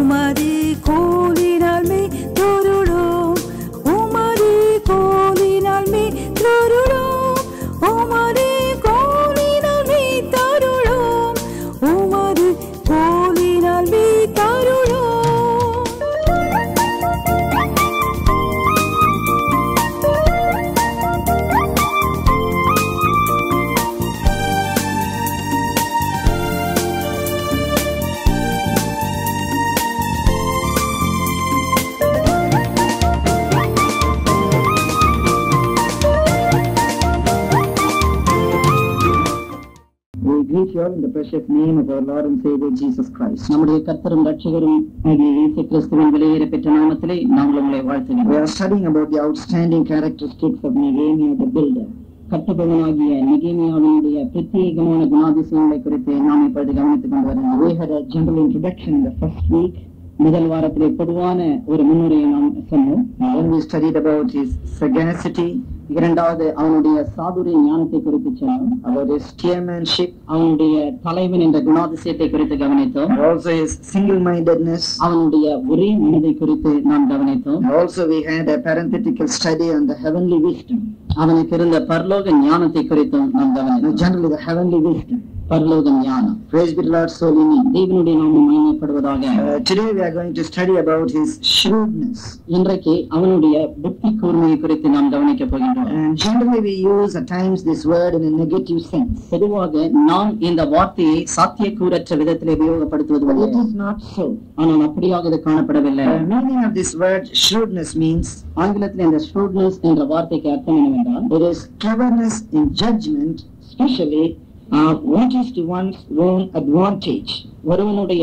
உமது கோலினால் மே தொருளோம் உமது கோலினால் மே தொருளோம் உமது கோலினால் மே தருளோம் உமது கோலினால் மே தருளோம். Greet you all in the precious name of our Lord and Savior Jesus Christ. நம்முடைய கர்த்தரும் ரட்சகரும் ஆகிய இயேசு கிறிஸ்துவின் விலையேற பெற்ற நாமத்திலே நாங்கள் உங்களை வாழ்த்துகிறோம். We are studying about the outstanding characteristics of Nehemiah the builder. கட்டுபவனாகிய நெகேமியாவினுடைய பிரத்யேகமான குணாதிசயங்களை குறித்து நாம் இப்பொழுது கவனித்துக் கொண்டு வருகிறோம். We had a general introduction in the first week. முதல் வாரத்திலே பொதுவான ஒரு முன்னுரையை நாம் சொன்னோம். When we studied about his sagacity, இரண்டாவது அவனுடைய சாதுரிய ஞானத்தை குறித்து சொன்னோம். about his chairmanship, அவனுடைய தலைவன் என்ற குணாதிசயத்தை குறித்து கவனித்தோம். also his single-mindedness. அவனுடைய ஒரே மனதை குறித்து நாம் கவனித்தோம். Also we had a parenthetical study on the heavenly wisdom. அவனுக்கு இருந்த பரலோக ஞானத்தை குறித்தும் நாம் கவனித்தோம். Generally the heavenly wisdom. பரலோக ஞானம். Praise be the Lord's holy name. தேவனுடைய நாமம் மகிமைப்படுவதாக. Today we are going to study about his shrewdness. இன்றைக்கு அவனுடைய புத்தி கூர்மையை குறித்து நாம் கவனிக்க போகின்றோம். And generally we use at times this word in a negative sense. பொதுவாக நாம் இந்த வார்த்தையை சாத்தியக்கூறற்ற விதத்தில் உபயோகப்படுத்துவது But it is not so. ஆனால் அப்படியாக இது காணப்படவில்லை. The meaning of this word shrewdness means ஆங்கிலத்தில் இந்த shrewdness என்ற வார்த்தைக்கு அர்த்தம் என்னவென்றால் it is cleverness in judgment, especially what is to one's own advantage. ஒருவனுக்கு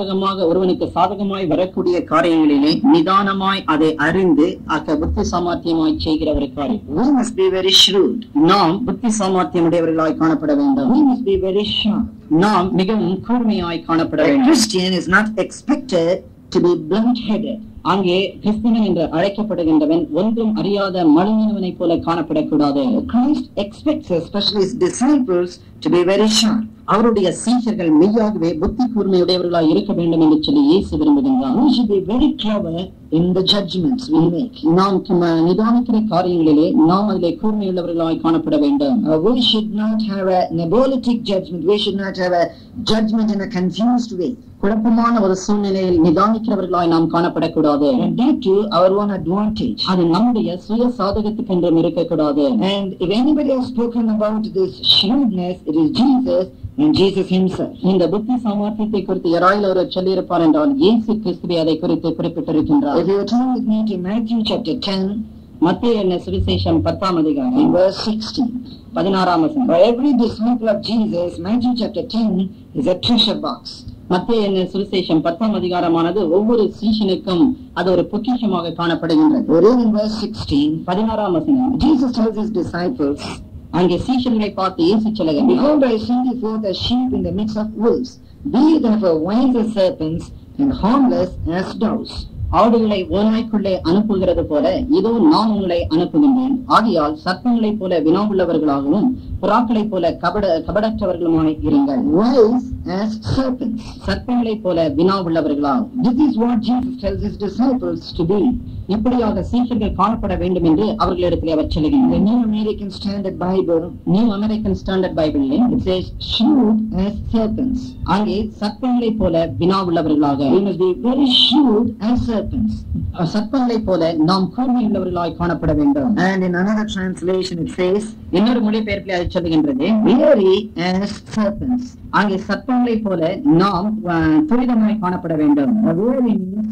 சாதகமாய் வரக்கூடிய காரியங்களிலே நிதானமாய் அதை அறிந்து புத்தி சாமர்த்தியமாய் செய்கிற ஒரு காரியம். We must be very shrewd. நாம் புத்தி சாமர்த்தியமுடையவர்களாய் காணப்பட வேண்டும். We must be very sharp. நாம் மிகவும் கூர்மையாய் காணப்பட A வேண்டும். Christian is not expected to be blunt-headed. அங்கே கிறிஸ்தவன் என்று அழைக்கப்படுகின்றவன் ஒன்றும் அறியாத மழுங்கினவனை போல காணப்படக்கூடாது. Christ expects us, especially his disciples, to be very sharp. அவருடைய சீஷர்கள் மெய்யாகவே புத்தி கூர்மையுடையவர்களாய் இருக்க வேண்டும் என்று சொல்லி இயேசு விரும்புகின்றார். We should be very clever in the judgments we make. நாம் நிதானிக்கிற காரியங்களிலே நாம் அதிலே கூர்மையுள்ளவர்களாய் காணப்பட வேண்டும். We should not have a nebulitic judgment. We should not have a judgment in a confused way. குழப்பமான ஒரு சூழ்நிலையில் நிதானிக்கிறவர்களாய் நாம் காணப்படக்கூடாது. And that too our own advantage. அது நம்முடைய சுய சாதகத்துக்கு என்றும் இருக்கக்கூடாது. And if anybody has spoken about this shrewdness, it is Jesus and Jesus himself. இந்த புத்தி சாமர்த்தியத்தை குறித்து யாராயில் ஒருவர் சொல்லியிருப்பார் என்றால் இயேசு கிறிஸ்துவே அதை குறித்து குறிப்பிட்டிருக்கின்றார். If you turn with me to Matthew chapter 10, மத்தேயு என்ன சுவிசேஷம் 10ஆம் அதிகாரம் in verse 16. 16ஆம் வசனம். For every disciple of Jesus, Matthew chapter 10 is a treasure box. மத்தேயு என்ன சுவிசேஷம் 10ஆம் அதிகாரமானது ஒவ்வொரு சீஷனுக்கும் அது ஒரு பொக்கிஷமாக காணப்படுகின்றது. We read in verse 16, 16ஆம் வசனம். Jesus tells his disciples, அங்கே சீஷர்களை பார்த்து இயேசு சொல்லுகிறார், Behold, I send you forth as sheep in the midst of wolves. Be ye therefore wise as serpents and harmless as doves. ஆடுகளை ஓநாய்க்குள்ளே அனுப்புகிறது போல இதோ நான் உங்களை அனுப்புகின்றேன். ஆகையால் சர்ப்பங்களைப் போல வினாவுள்ளவர்களாகவும் புறாக்களைப் போல கபடற்றவர்களுமாய் இருங்கள். Wise as serpents. சர்ப்பங்களைப் போல வினாவுள்ளவர்களாகும். This is what Jesus tells his disciples to be. இப்படியாக சீஷர்கள் காணப்பட வேண்டும் என்று அவர்களிடத்தில் அவர் The சொல்லுகின்றார். New American Standard Bible, New American Standard பைபிளில் it says shrewd as serpents. அங்கே சர்ப்பங்களைப் போல வினாவுள்ளவர்களாக, We must be very shrewd as serpents. சர்ப்பங்களைப் போல நாம் கூர்மையுள்ளவர்களாய் காணப்பட வேண்டும். And in another translation it says இன்னொரு மொழிபெயர்ப்பில் அது சொல்லுகின்றது, wary as serpents. அங்கே சர்ப்பங்களைப் போல நாம் துரிதமாய் காணப்பட வேண்டும். Wary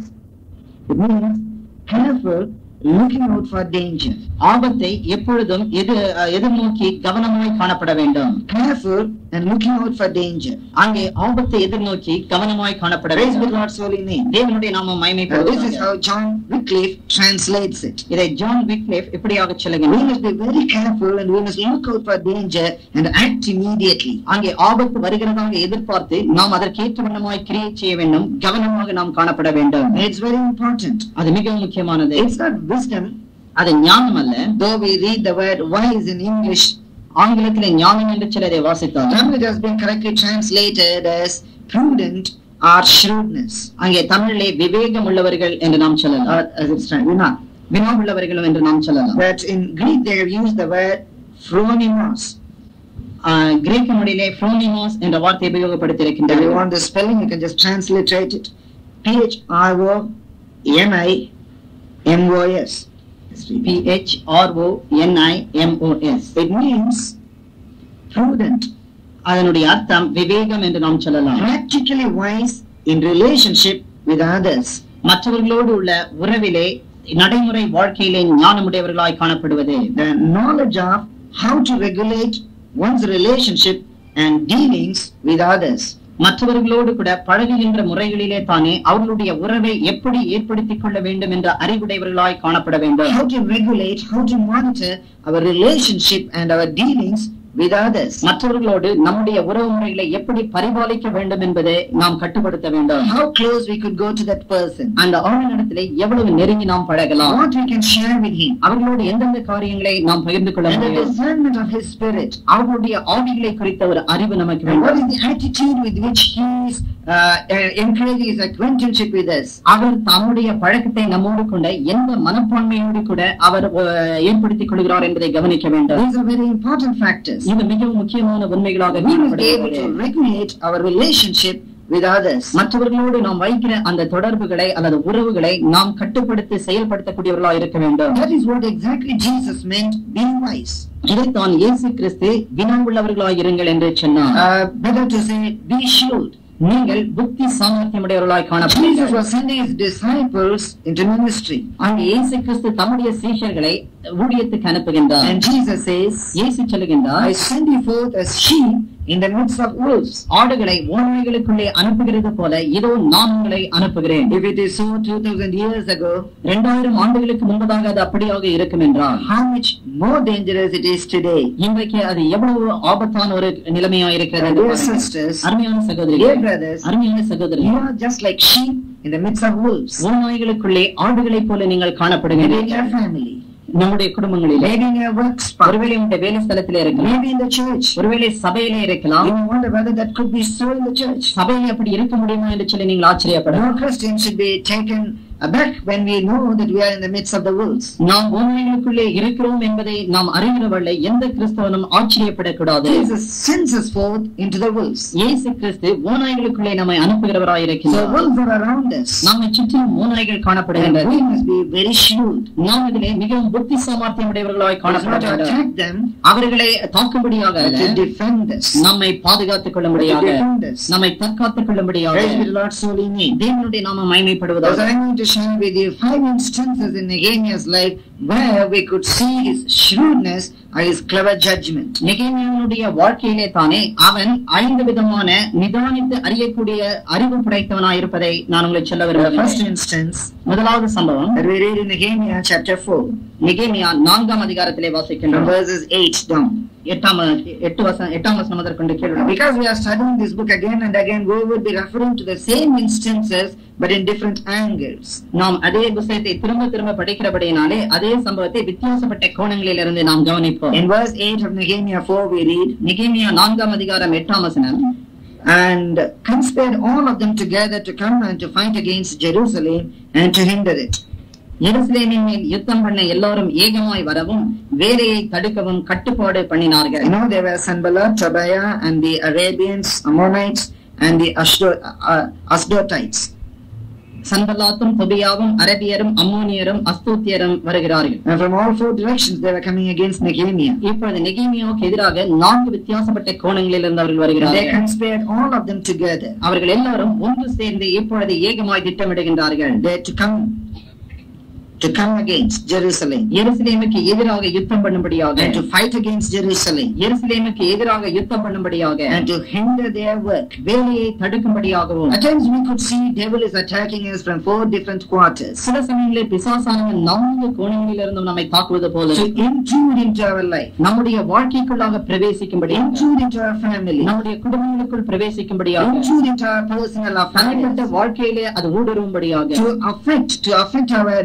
means careful, looking out for danger. ஆபத்தை எப்பொழுதும் எதிர்நோக்கி கவனமாய் காணப்பட வேண்டும். Careful and looking out for danger. அங்கே ஆபத்தை எதிர்நோக்கி கவனமாய் காணப்பட Praise வேண்டும். the Lord's holy name. தேவனுடைய நாமம் This is மகிமைப்படுவதாக. how John Wycliffe translates it. இதை ஜான் விக்லிஃப் இப்படியாக We சொல்லுகின்றார், must be very careful and we must look out for danger and act immediately. அங்கே ஆபத்து வருகிறதாக எதிர்பார்த்து நாம் அதற்கேற்ற வண்ணமாய் கிரியை செய்ய வேண்டும். கவனமாக நாம் காணப்பட வேண்டும். It's very important. அது மிகவும் முக்கியமானது. It's not wisdom, அது ஞானம் அல்ல. though we read the word wise in English. ஆங்கிலத்திலே ஞானம் என்று சிலரை வாசித்தார். It has been correctly translated as prudent are shrewdness. அங்கே தமிழிலே விவேகம் உள்ளவர்கள் என்று நாம் சொல்லலாம். வினாவுள்ளவர்களும் என்று நாம் சொல்லலாம். But in Greek they have used the word phronimos. கிரேக்க மொழியிலே phronimos என்ற வார்த்தையை உபயோகப்படுத்தி If இருக்கின்றார்கள். you want the spelling, you can just transliterate it. PHRONIMOS. PHRONIMOS. It means prudent, அதனுடைய அர்த்தம் விவேகம் என்று நாம் சொல்லலாம். practically wise in relationship with others. மற்றவர்களோடு உள்ள உறவிலே நடைமுறை வாழ்க்கையிலே ஞானமுடையவர்களாய் காணப்படுவது. The knowledge of how to regulate one's relationship and dealings with others. மற்றவர்களோடு கூட பழகுகின்ற முறைகளிலே தானே அவர்களுடைய உறவை எப்படி ஏற்படுத்திக் கொள்ள வேண்டும் என்ற அறிவுடையவர்களாய் காணப்பட வேண்டும். How to regulate, how to monitor our relationship and our dealings with others. மற்றவர்களோடு நம்முடைய உறவு முறைகளை எப்படி பரிபாலிக்க வேண்டும் என்பதை நாம் கட்டுப்படுத்த வேண்டும். How close we could go to that person. அந்த ஆணிடத்திலே எவ்வளவு நெருங்கி நாம் பழகலாம். What we can share with him. அவர்களோடு எந்தெந்த காரியங்களை நாம் பகிர்ந்து கொள்ள And the முடியும். discernment of his spirit. அவர்களுடைய ஆவிகளை குறித்த ஒரு அறிவு நமக்கு And what வேண்டும். is the attitude with which he is encouraging his acquaintanceship with us. அவர் தம்முடைய பழக்கத்தை நம்மோடு கொண்ட எந்த மனப்பான்மையோடு கூட அவர் ஏற்படுத்திக் கொள்கிறார் என்பதை கவனிக்க வேண்டும். These are very important factors. இது மிகவும் முக்கியமான உண்மைகளாக We must be able to regulate our relationship with others. மற்றவர்களோடு நாம் வைக்கிற அந்த தொடர்புகளை அல்லது உறவுகளை நாம் கட்டுப்படுத்தி செயல்படுத்தக்கூடியவர்களாக இருக்க வேண்டும். That is what exactly Jesus meant being wise. இதைத்தான் இயேசு கிறிஸ்து வினாவுள்ளவர்களாக இருங்கள் என்று சொன்னார். Better to say be shrewd. நீங்கள் புத்தி சாமர்த்தியமுடையவர்களாய் Jesus காணப்படுகிறீர்கள். was sending his disciples into ministry. அங்கே இயேசு கிறிஸ்து தம்முடைய சீஷர்களை ஊழியத்துக்கு அனுப்புகின்றார். And Jesus says, இயேசு சொல்லுகின்றார், I send you forth as sheep in the midst of wolves. ஆடுகளை ஓநாய்களுக்குள்ளே அனுப்புகிறது போல இதோ நான் உங்களை அனுப்புகிறேன். If it is so 2000 years ago, 2000 ஆண்டுகளுக்கு முன்பதாக அது அப்படியாக இருக்கும் என்றால் how much more dangerous it is today. இன்றைக்கு அது எவ்வளவு ஆபத்தான ஒரு நிலைமையா இருக்கிறது என்று Dear பாருங்கள். sisters, அருமையான dear சகோதரிகளே, brothers, அருமையான you சகோதரிகளே, are just like sheep in the midst of wolves. ஓநாய்களுக்குள்ளே ஆடுகளைப் போல நீங்கள் Maybe in காணப்படுகிறீர்கள். your family, நம்முடைய குடும்பங்களிலே, maybe in your work spot, ஒருவேளை உங்களுடைய வேலை ஸ்தலத்திலே இருக்கலாம், maybe in the church. ஒருவேளை சபையிலே இருக்கலாம். You wonder whether that could be so in the church. சபையிலே அப்படி இருக்க முடியுமா என்று சொல்லி நீங்கள் ஆச்சரியப்படலாம். No Christian should be taken aback when we know that we are in the midst of the wolves. நாம் ஓநாய்களுக்குள்ளே இருக்கிறோம் என்பதை நாம் அறிகிறவர்களை எந்த கிறிஸ்தவனும் ஆச்சரியப்படக்கூடாது. Jesus sends us forth into the wolves. இயேசு கிறிஸ்து ஓநாய்களுக்குள்ளே நம்மை அனுப்புகிறவராய் So இருக்கிறார். wolves are around us. நம்மை சுற்றிலும் ஓநாய்கள் And காணப்படுகின்றன. we must be very shrewd. நாம் இதிலே மிகவும் புத்தி சாமர்த்தியம் உடையவர்களாய் Not to காணப்பட attack them, அவர்களை தாக்கும்படியாக but அல்ல, to defend us. நம்மை பாதுகாத்துக் To கொள்ளும்படியாக, defend us. நம்மை தற்காத்துக் கொள்ளும்படியாக Praise be the Lord's holy name. தேவனுடைய நாம Because மகிமைப்படுவதாக. I'm going to share with you 5 instances in Nehemiah's life where we could see his shrewdness or his clever judgment. நெகேமியாவுடைய வாழ்க்கையிலே தானே அவன் 5 விதமான நிதானித்து அறியக்கூடிய அறிவு படைத்தவனாய் இருப்பதை நான் உங்களுக்கு சொல்ல The first விரும்புகிறேன். instance முதலாவது சம்பவம் that we read in Nehemiah chapter 4, நெகேமியா 4ஆம் அதிகாரத்திலே from வாசிக்கின்றோம். verses 8 down. 8ஆம் வசனம் முதற்கொண்டு கேளுங்கள். Because we are studying this book again and again, we will be referring to the same instances but in different angles. நாம் அதே விஷயத்தை திரும்ப திரும்ப படிக்கிறபடியினாலே அதே சம்பவத்தை வித்தியாசப்பட்ட கோணங்களிலிருந்து நாம் கவனிப்போம். In verse 8 of Nehemiah 4 we read, நெகேமியா 4ஆம் அதிகாரம் 8ஆம் வசனம், and conspired all of them together to come and to fight against Jerusalem and to hinder it. எருசலேமின் மேல் யுத்தம் பண்ண எல்லாரும் ஏகமாய் வரவும் வேலையை தடுக்கவும் கட்டுப்பாடு பண்ணினார்கள். You know, there were Sanballat, Tobiah, and the Arabians, Ammonites, and the Ashdodites. சன்பல்லாத்தும் தொபியாவும் அரபியரும் அம்மோனியரும் அஸ்தூத்தியரும் வருகிறார்கள். And from all 4 directions they were coming against Nehemiah. இப்பொழுது நெகேமியாவுக்கு எதிராக 4 வித்தியாசப்பட்ட கோணங்களில் இருந்து அவர்கள் And they வருகிறார்கள். conspired all of them together. அவர்கள் எல்லாரும் ஒன்று சேர்ந்து இப்பொழுது ஏகமாய் திட்டமிடுகின்றார்கள். They to come against Jerusalem எருசலேமுக்கு எதிராக யுத்தம் பண்ணும்படியாக, and to fight against Jerusalem எருசலேமுக்கு எதிராக யுத்தம் பண்ணும்படியாக, and to hinder their work. வேலையை தடுக்கும்படியாகவும். At times we could see devil is attacking us from 4 different quarters சில சமயங்களில் பிசாசானவன் 4 கோணங்களிலிருந்தும் நம்மை தாக்குவது போல to intrude into our life, நம்முடைய வாழ்க்கைக்குள்ளாக பிரவேசிக்கும்படியாக, intrude into our family, நம்முடைய குடும்பங்களுக்குள் பிரவேசிக்கும்படியாக, intrude into our personal affairs, தனிப்பட்ட வாழ்க்கையிலே அது ஊடுருவும்படியாக, to affect our name and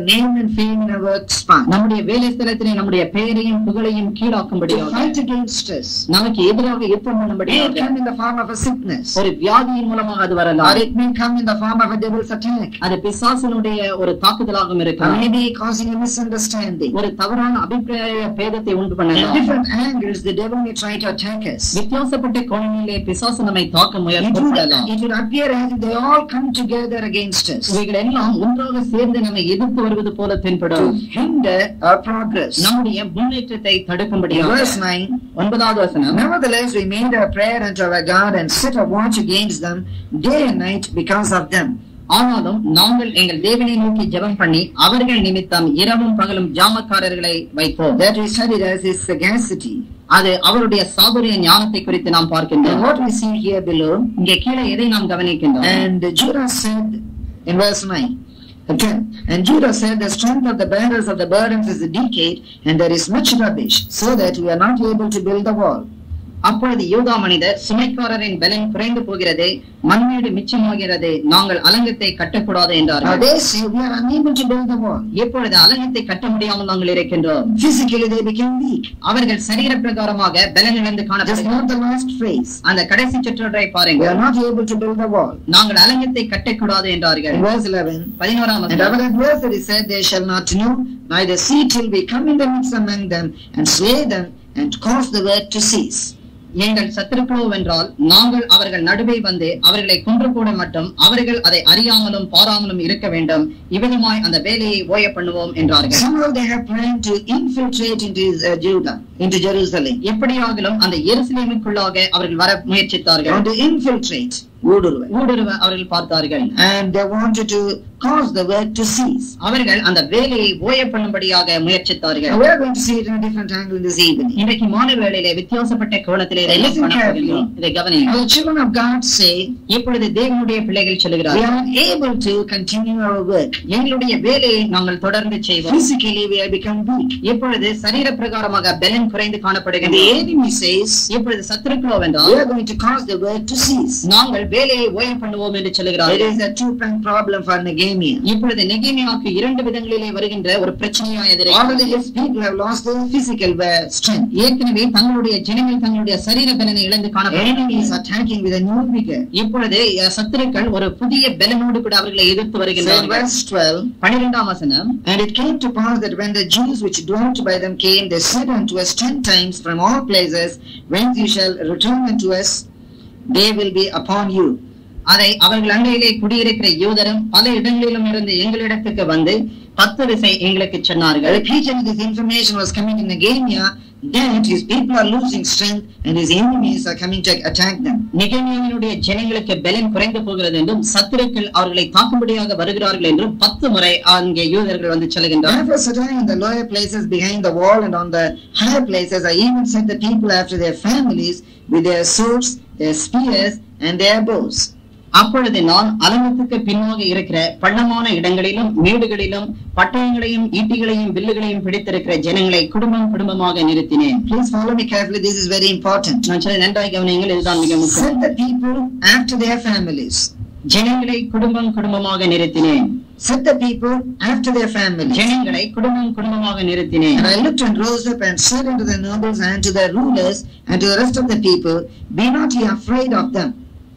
and fame in our work spot. நம்முடைய வேலை ஸ்தலத்திலே நம்முடைய பெயரையும் புகழையும் To கீழாக்கும்படியாக fight against us. நமக்கு எதிராக யுத்தம் It may பண்ணும்படியாக come in the form of a sickness. ஒரு வியாதியின் மூலமாக அது Or வரலாம். it may come in the form of a devil's attack. அது பிசாசினுடைய ஒரு தாக்குதலாகவும் Or இருக்கலாம். maybe causing a misunderstanding. ஒரு தவறான அபிப்பிராய பேதத்தை உண்டு At பண்ணலாம். different angles, the devil may try to attack us. வித்தியாசப்பட்ட கோணங்களிலே பிசாசு நம்மை தாக்க முயற்சிக்கலாம். It would appear as if they all come together against us இவைகள் எல்லாம் ஒன்றாக சேர்ந்து நம்மை எதிர்த்து வருவது போல to தென்படும். hinder our progress. நம்முடைய முன்னேற்றத்தை In தடுக்கும்படியாக verse 9, 9வது வசனம், nevertheless we made our prayer unto our God and set a watch against them day and night because of them. ஆனாலும் நாங்கள் எங்கள் தேவனை நோக்கி ஜெபம் பண்ணி அவர்கள் நிமித்தம் இரவும் பகலும் ஜாமக்காரர்களை வைப்போம். That we studied as his sagacity. அது அவருடைய சாதுரிய ஞானத்தை குறித்து நாம் And பார்க்கின்றோம். what we see here below, இங்கே கீழே எதை நாம் கவனிக்கின்றோம்? and Judah said in verse 9, again, and Judah said, the strength of the bearers of the burdens is decayed, and there is much rubbish, so that we are not able to build the wall. அப்பொழுது யூதா மனிதர் சுமைக்காரரின் பலன் குறைந்து போகிறது, மண்மேடு மிச்சமாகிறது, நாங்கள் அலங்கத்தை கட்டக்கூடாது Now என்றார்கள். they say we are unable to build the wall. இப்பொழுது அலங்கத்தை கட்ட முடியாமல் நாங்கள் இருக்கின்றோம். Physically they became weak. அவர்கள் சரீர பிரகாரமாக பலன் இழந்து Just காணப்படுகிறார்கள். not the last phrase. அந்த கடைசி சொற்றொடரை We பாருங்கள். are not able to build the wall. நாங்கள் அலங்கத்தை கட்டக்கூடாது என்றார்கள். In verse 11, 11ஆம் and வசனம், our adversary said, they shall not know, neither see till we come in the midst among them, and slay them, and cause the work to cease. எங்கள் சத்துருக்களோ வென்றால் நாங்கள் அவர்கள் நடுவே வந்து அவர்களை கொன்று போட மட்டும் அவர்கள் அதை அறியாமலும் பாராமலும் இருக்க வேண்டும், இவ்விதமாய் அந்த வேலையை ஓய பண்ணுவோம் என்றார்கள். Somehow they have planned to infiltrate into Judah, into Jerusalem. எப்படியாகிலும் அந்த எருசலேமுக்குள்ளாக அவர்கள் வர முயற்சித்தார்கள். And to infiltrate, ஊடுருவ அவர்கள் பார்த்தார்கள். and they wanted to cause the work to cease. அவர்கள் அந்த வேலையை ஓய பண்ணும்படியாக முயற்சித்தார்கள். Now we are going to see it in a different angle this evening. இன்றைக்கு மாலை வேளையிலே வித்தியாசப்பட்ட கோணத்திலே இதை நாம் காணப்போகிறோம். இதை கவனியுங்கள். The children of God say, இப்பொழுது தேவனுடைய பிள்ளைகள் we சொல்கிறார்கள், are able to continue our work. எங்களுடைய வேலையை நாங்கள் தொடர்ந்து செய்வோம். Physically we have become weak. இப்பொழுது சரீர பிரகாரமாக பலன் குறைந்து And the காணப்படுகிறது. enemy says, இப்பொழுது சத்துருக்களோ we வென்றால் are going to cause the work to cease. நாங்கள் வேலையை ஓய பண்ணுவோம் என்று It சொல்கிறார்கள். is a two-pronged problem for Nehemiah. இப்பொழுது நெகேமியாவுக்கு இரண்டு விதங்களிலே வருகின்ற ஒரு பிரச்சனையா Already எதிரே his people have lost their physical strength. ஏற்கனவே தங்களுடைய ஜனங்கள் தங்களுடைய சரீர பலனை இழந்து The enemy is காணப்படுகிறார்கள். attacking with a new vigor. இப்பொழுது சத்துருக்கள் ஒரு புதிய பலனோடு கூட அவர்களை எதிர்த்து So in வருகின்றார்கள். verse 12, 12ஆம் வசனம், and it came to pass that when the Jews which dwelt by them came, they said unto us 10 times from all places, whence you shall return unto us, they will be upon you. அதை அவர்கள் அண்டையிலே குடியிருக்கிற யூதரும் பல இடங்களிலும் இருந்து எங்களிடத்துக்கு வந்து 10 விசை எங்களுக்கு சொன்னார்கள். Repeatedly this information was coming to Nehemiah that his people are losing strength and his enemies are coming to attack them. நெகேமியாவினுடைய ஜனங்களுக்கு பலன் குறைந்து போகிறது என்றும் சத்துருக்கள் அவர்களை தாக்கும்படியாக வருகிறார்கள் என்றும் 10 முறை அங்கே யூதர்கள் வந்து சொல்லுகின்றனர். Therefore, Satan in the lower places behind the wall and on the higher places, I even sent the people after their families with their swords, their spears, and their bows. அப்பொழுது நான் அலங்கத்துக்கு பின்னாக இருக்கிற பள்ளமான இடங்களிலும் மேடுகளிலும் பட்டயங்களையும் ஈட்டிகளையும் வில்லுகளையும் பிடித்திருக்கிற ஜனங்களை குடும்பம் குடும்பமாக நிறுத்தினேன். Please follow me carefully. This is very important. நான் சொல்ல நன்றாய் கவனியுங்கள், இதுதான் மிக முக்கியம். Send the people after their families. ஜனங்களை குடும்பம் குடும்பமாக நிறுத்தினேன். Set the people after their families. ஜனங்களை குடும்பம் குடும்பமாக நிறுத்தினேன். And I looked and rose up and said unto the nobles and to the rulers and to the rest of the people, be not ye afraid of them.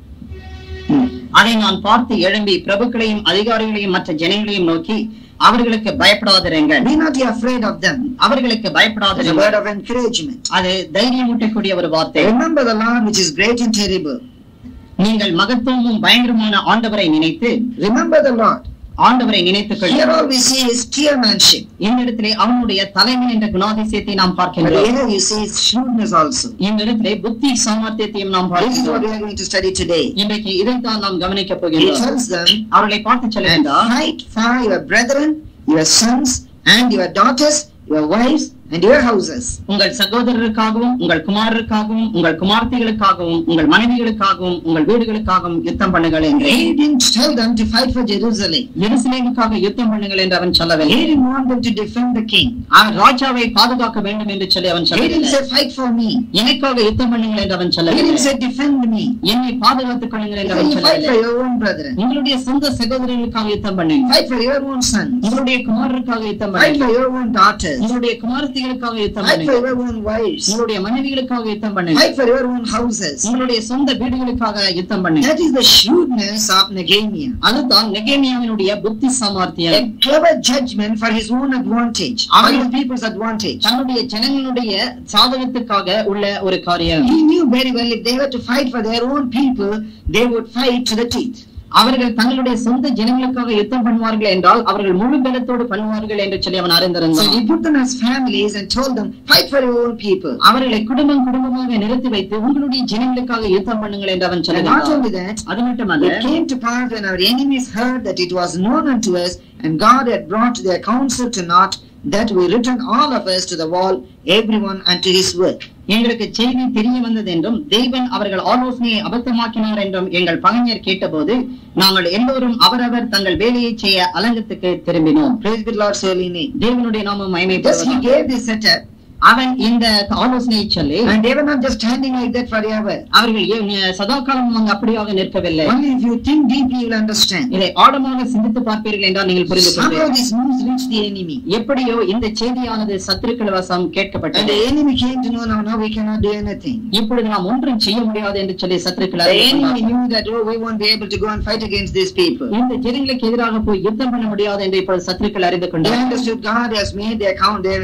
அதை நான் பார்த்து எழும்பி பிரபுக்களையும் அதிகாரிகளையும் மற்ற ஜனங்களையும் நோக்கி அவர்களுக்கு பயப்படாதிருங்கள். Be not ye afraid of them. அவர்களுக்கு It's a பயப்படாதிருங்கள். word of encouragement. அது தைரியமூட்டக்கூடிய ஒரு வார்த்தை. Remember the Lord which is great and terrible. நீங்கள் மகத்துவமும் பயங்கரமான ஆண்டவரை நினைத்து Remember the Lord. ஆண்டவரை நினைத்துக் Here கொள்ளுங்கள். all we see is chairmanship. இந்த இடத்திலே அவனுடைய தலைமை என்ற குணாதிசயத்தை நாம் But பார்க்கின்றோம். here you see shrewdness also. இந்த இடத்திலே புத்தி சாமர்த்தியத்தையும் நாம் This is what பார்க்கின்றோம். we are going to study today. இன்றைக்கு இதைத்தான் நாம் கவனிக்க He போகின்றோம். tells them, அவர்களை பார்த்து and சொல்லுகின்றார், fight for your brethren, your sons, and your daughters, your wives, and your houses. உங்கள் சகோதரருக்காகவும் உங்கள் குமாரருக்காகவும் உங்கள் குமார்த்திகளுக்காகவும் உங்கள் மனைவிகளுக்காகவும் உங்கள் வீடுகளுக்காகவும் யுத்தம் பண்ணுங்கள் என்று. He didn't tell them to fight for Jerusalem. எருசலேமுக்காக யுத்தம் பண்ணுங்கள் என்று அவன் சொல்லவில்லை. He didn't want them to defend the king. அவன் ராஜாவை பாதுகாக்க வேண்டும் என்று சொல்லி அவன் He didn't சொல்லவில்லை. say fight for me. எனக்காக யுத்தம் பண்ணுங்கள் என்று அவன் He didn't சொல்லவில்லை. say defend me. என்னை பாதுகாத்துக் கொள்ளுங்கள் என்று He அவன் said, fight for சொல்லவில்லை. your own brethren. உங்களுடைய சொந்த சகோதரர்களுக்காக யுத்தம் பண்ணுங்க. Fight for your own sons. உங்களுடைய குமாரருக்காக யுத்தம் Fight பண்ணுங்க. for your own daughters. உங்களுடைய குமாரத்திகளுக்காக யுத்தம் Fight for பண்ணுங்க. your own wives. உங்களுடைய மனைவிகளுக்காக யுத்தம் பண்ணுங்க. Fight for your own houses. உங்களுடைய சொந்த வீடுகளுக்காக யுத்தம் பண்ணுங்க. That is the shrewdness of Nehemiah. அதுதான் நெகேமியாவினுடைய புத்தி சாமர்த்தியம். A clever judgment for his own advantage, for his people's advantage. தன்னுடைய ஜனங்களுடைய சாதகத்துக்காக உள்ள ஒரு காரியம். He knew very well if they were to fight for their own people, they would fight to the teeth. அவர்கள் தங்களுடைய சொந்த ஜனங்களுக்காக யுத்தம் பண்ணுவார்கள் என்றால் அவர்கள் முழு பலத்தோடு பண்ணுவார்கள் என்று சொல்லி அவன் So அறிந்திருந்தான். he put them as families and told them, fight for your own people. அவர்களை குடும்பமாக நிறுத்தி வைத்து உங்களுடைய ஜனங்களுக்காக யுத்தம் பண்ணுங்கள் என்று அவன் And not சொல்லுகிறான். only that, அது மட்டுமல்ல, it came to pass when our enemies heard that it was known unto us, and God had brought their counsel to naught, that we returned all of us to the wall, everyone unto his work. எங்களுக்கு செய்தி தெரிய வந்தது என்றும் தேவன் அவர்கள் ஆலோசனையை அபத்தமாக்கினார் என்றும் எங்கள் பகைஞர் கேட்டபோது நாங்கள் எல்லோரும் அவரவர் தங்கள் வேலையை செய்ய அலங்கத்துக்கு திரும்பினோம். Praise the Lord's holy name. தேவனுடைய நாமம் Thus he மகிமைப்படுவதாக. gave this setup, அவன் இந்த ஆலோசனையை சொல்லி and they were not just standing like that forever. அவர்கள் சதா காலம் அங்கு அப்படியாக நிற்கவில்லை. Only if you think deeply you will understand. இதை ஆழமாக சிந்தித்து பார்ப்பீர்கள் என்றால் நீங்கள் புரிந்து Somehow கொள்வீர்கள். this news reached the enemy, எப்படியோ இந்த செய்தியானது சத்துருக்கள் வசம் and கேட்கப்பட்டது. the enemy came to know now we cannot do anything. இப்பொழுது நாம் ஒன்றும் செய்ய முடியாது என்று சொல்லி சத்துருக்கள் The அறிந்து enemy கொண்டார்கள். knew that we won't be able to go and fight against these people. இந்த ஜனங்களுக்கு எதிராக போய் யுத்தம் பண்ண முடியாது என்று இப்பொழுது சத்துருக்கள் அறிந்து They கொண்டார்கள். understood God has made their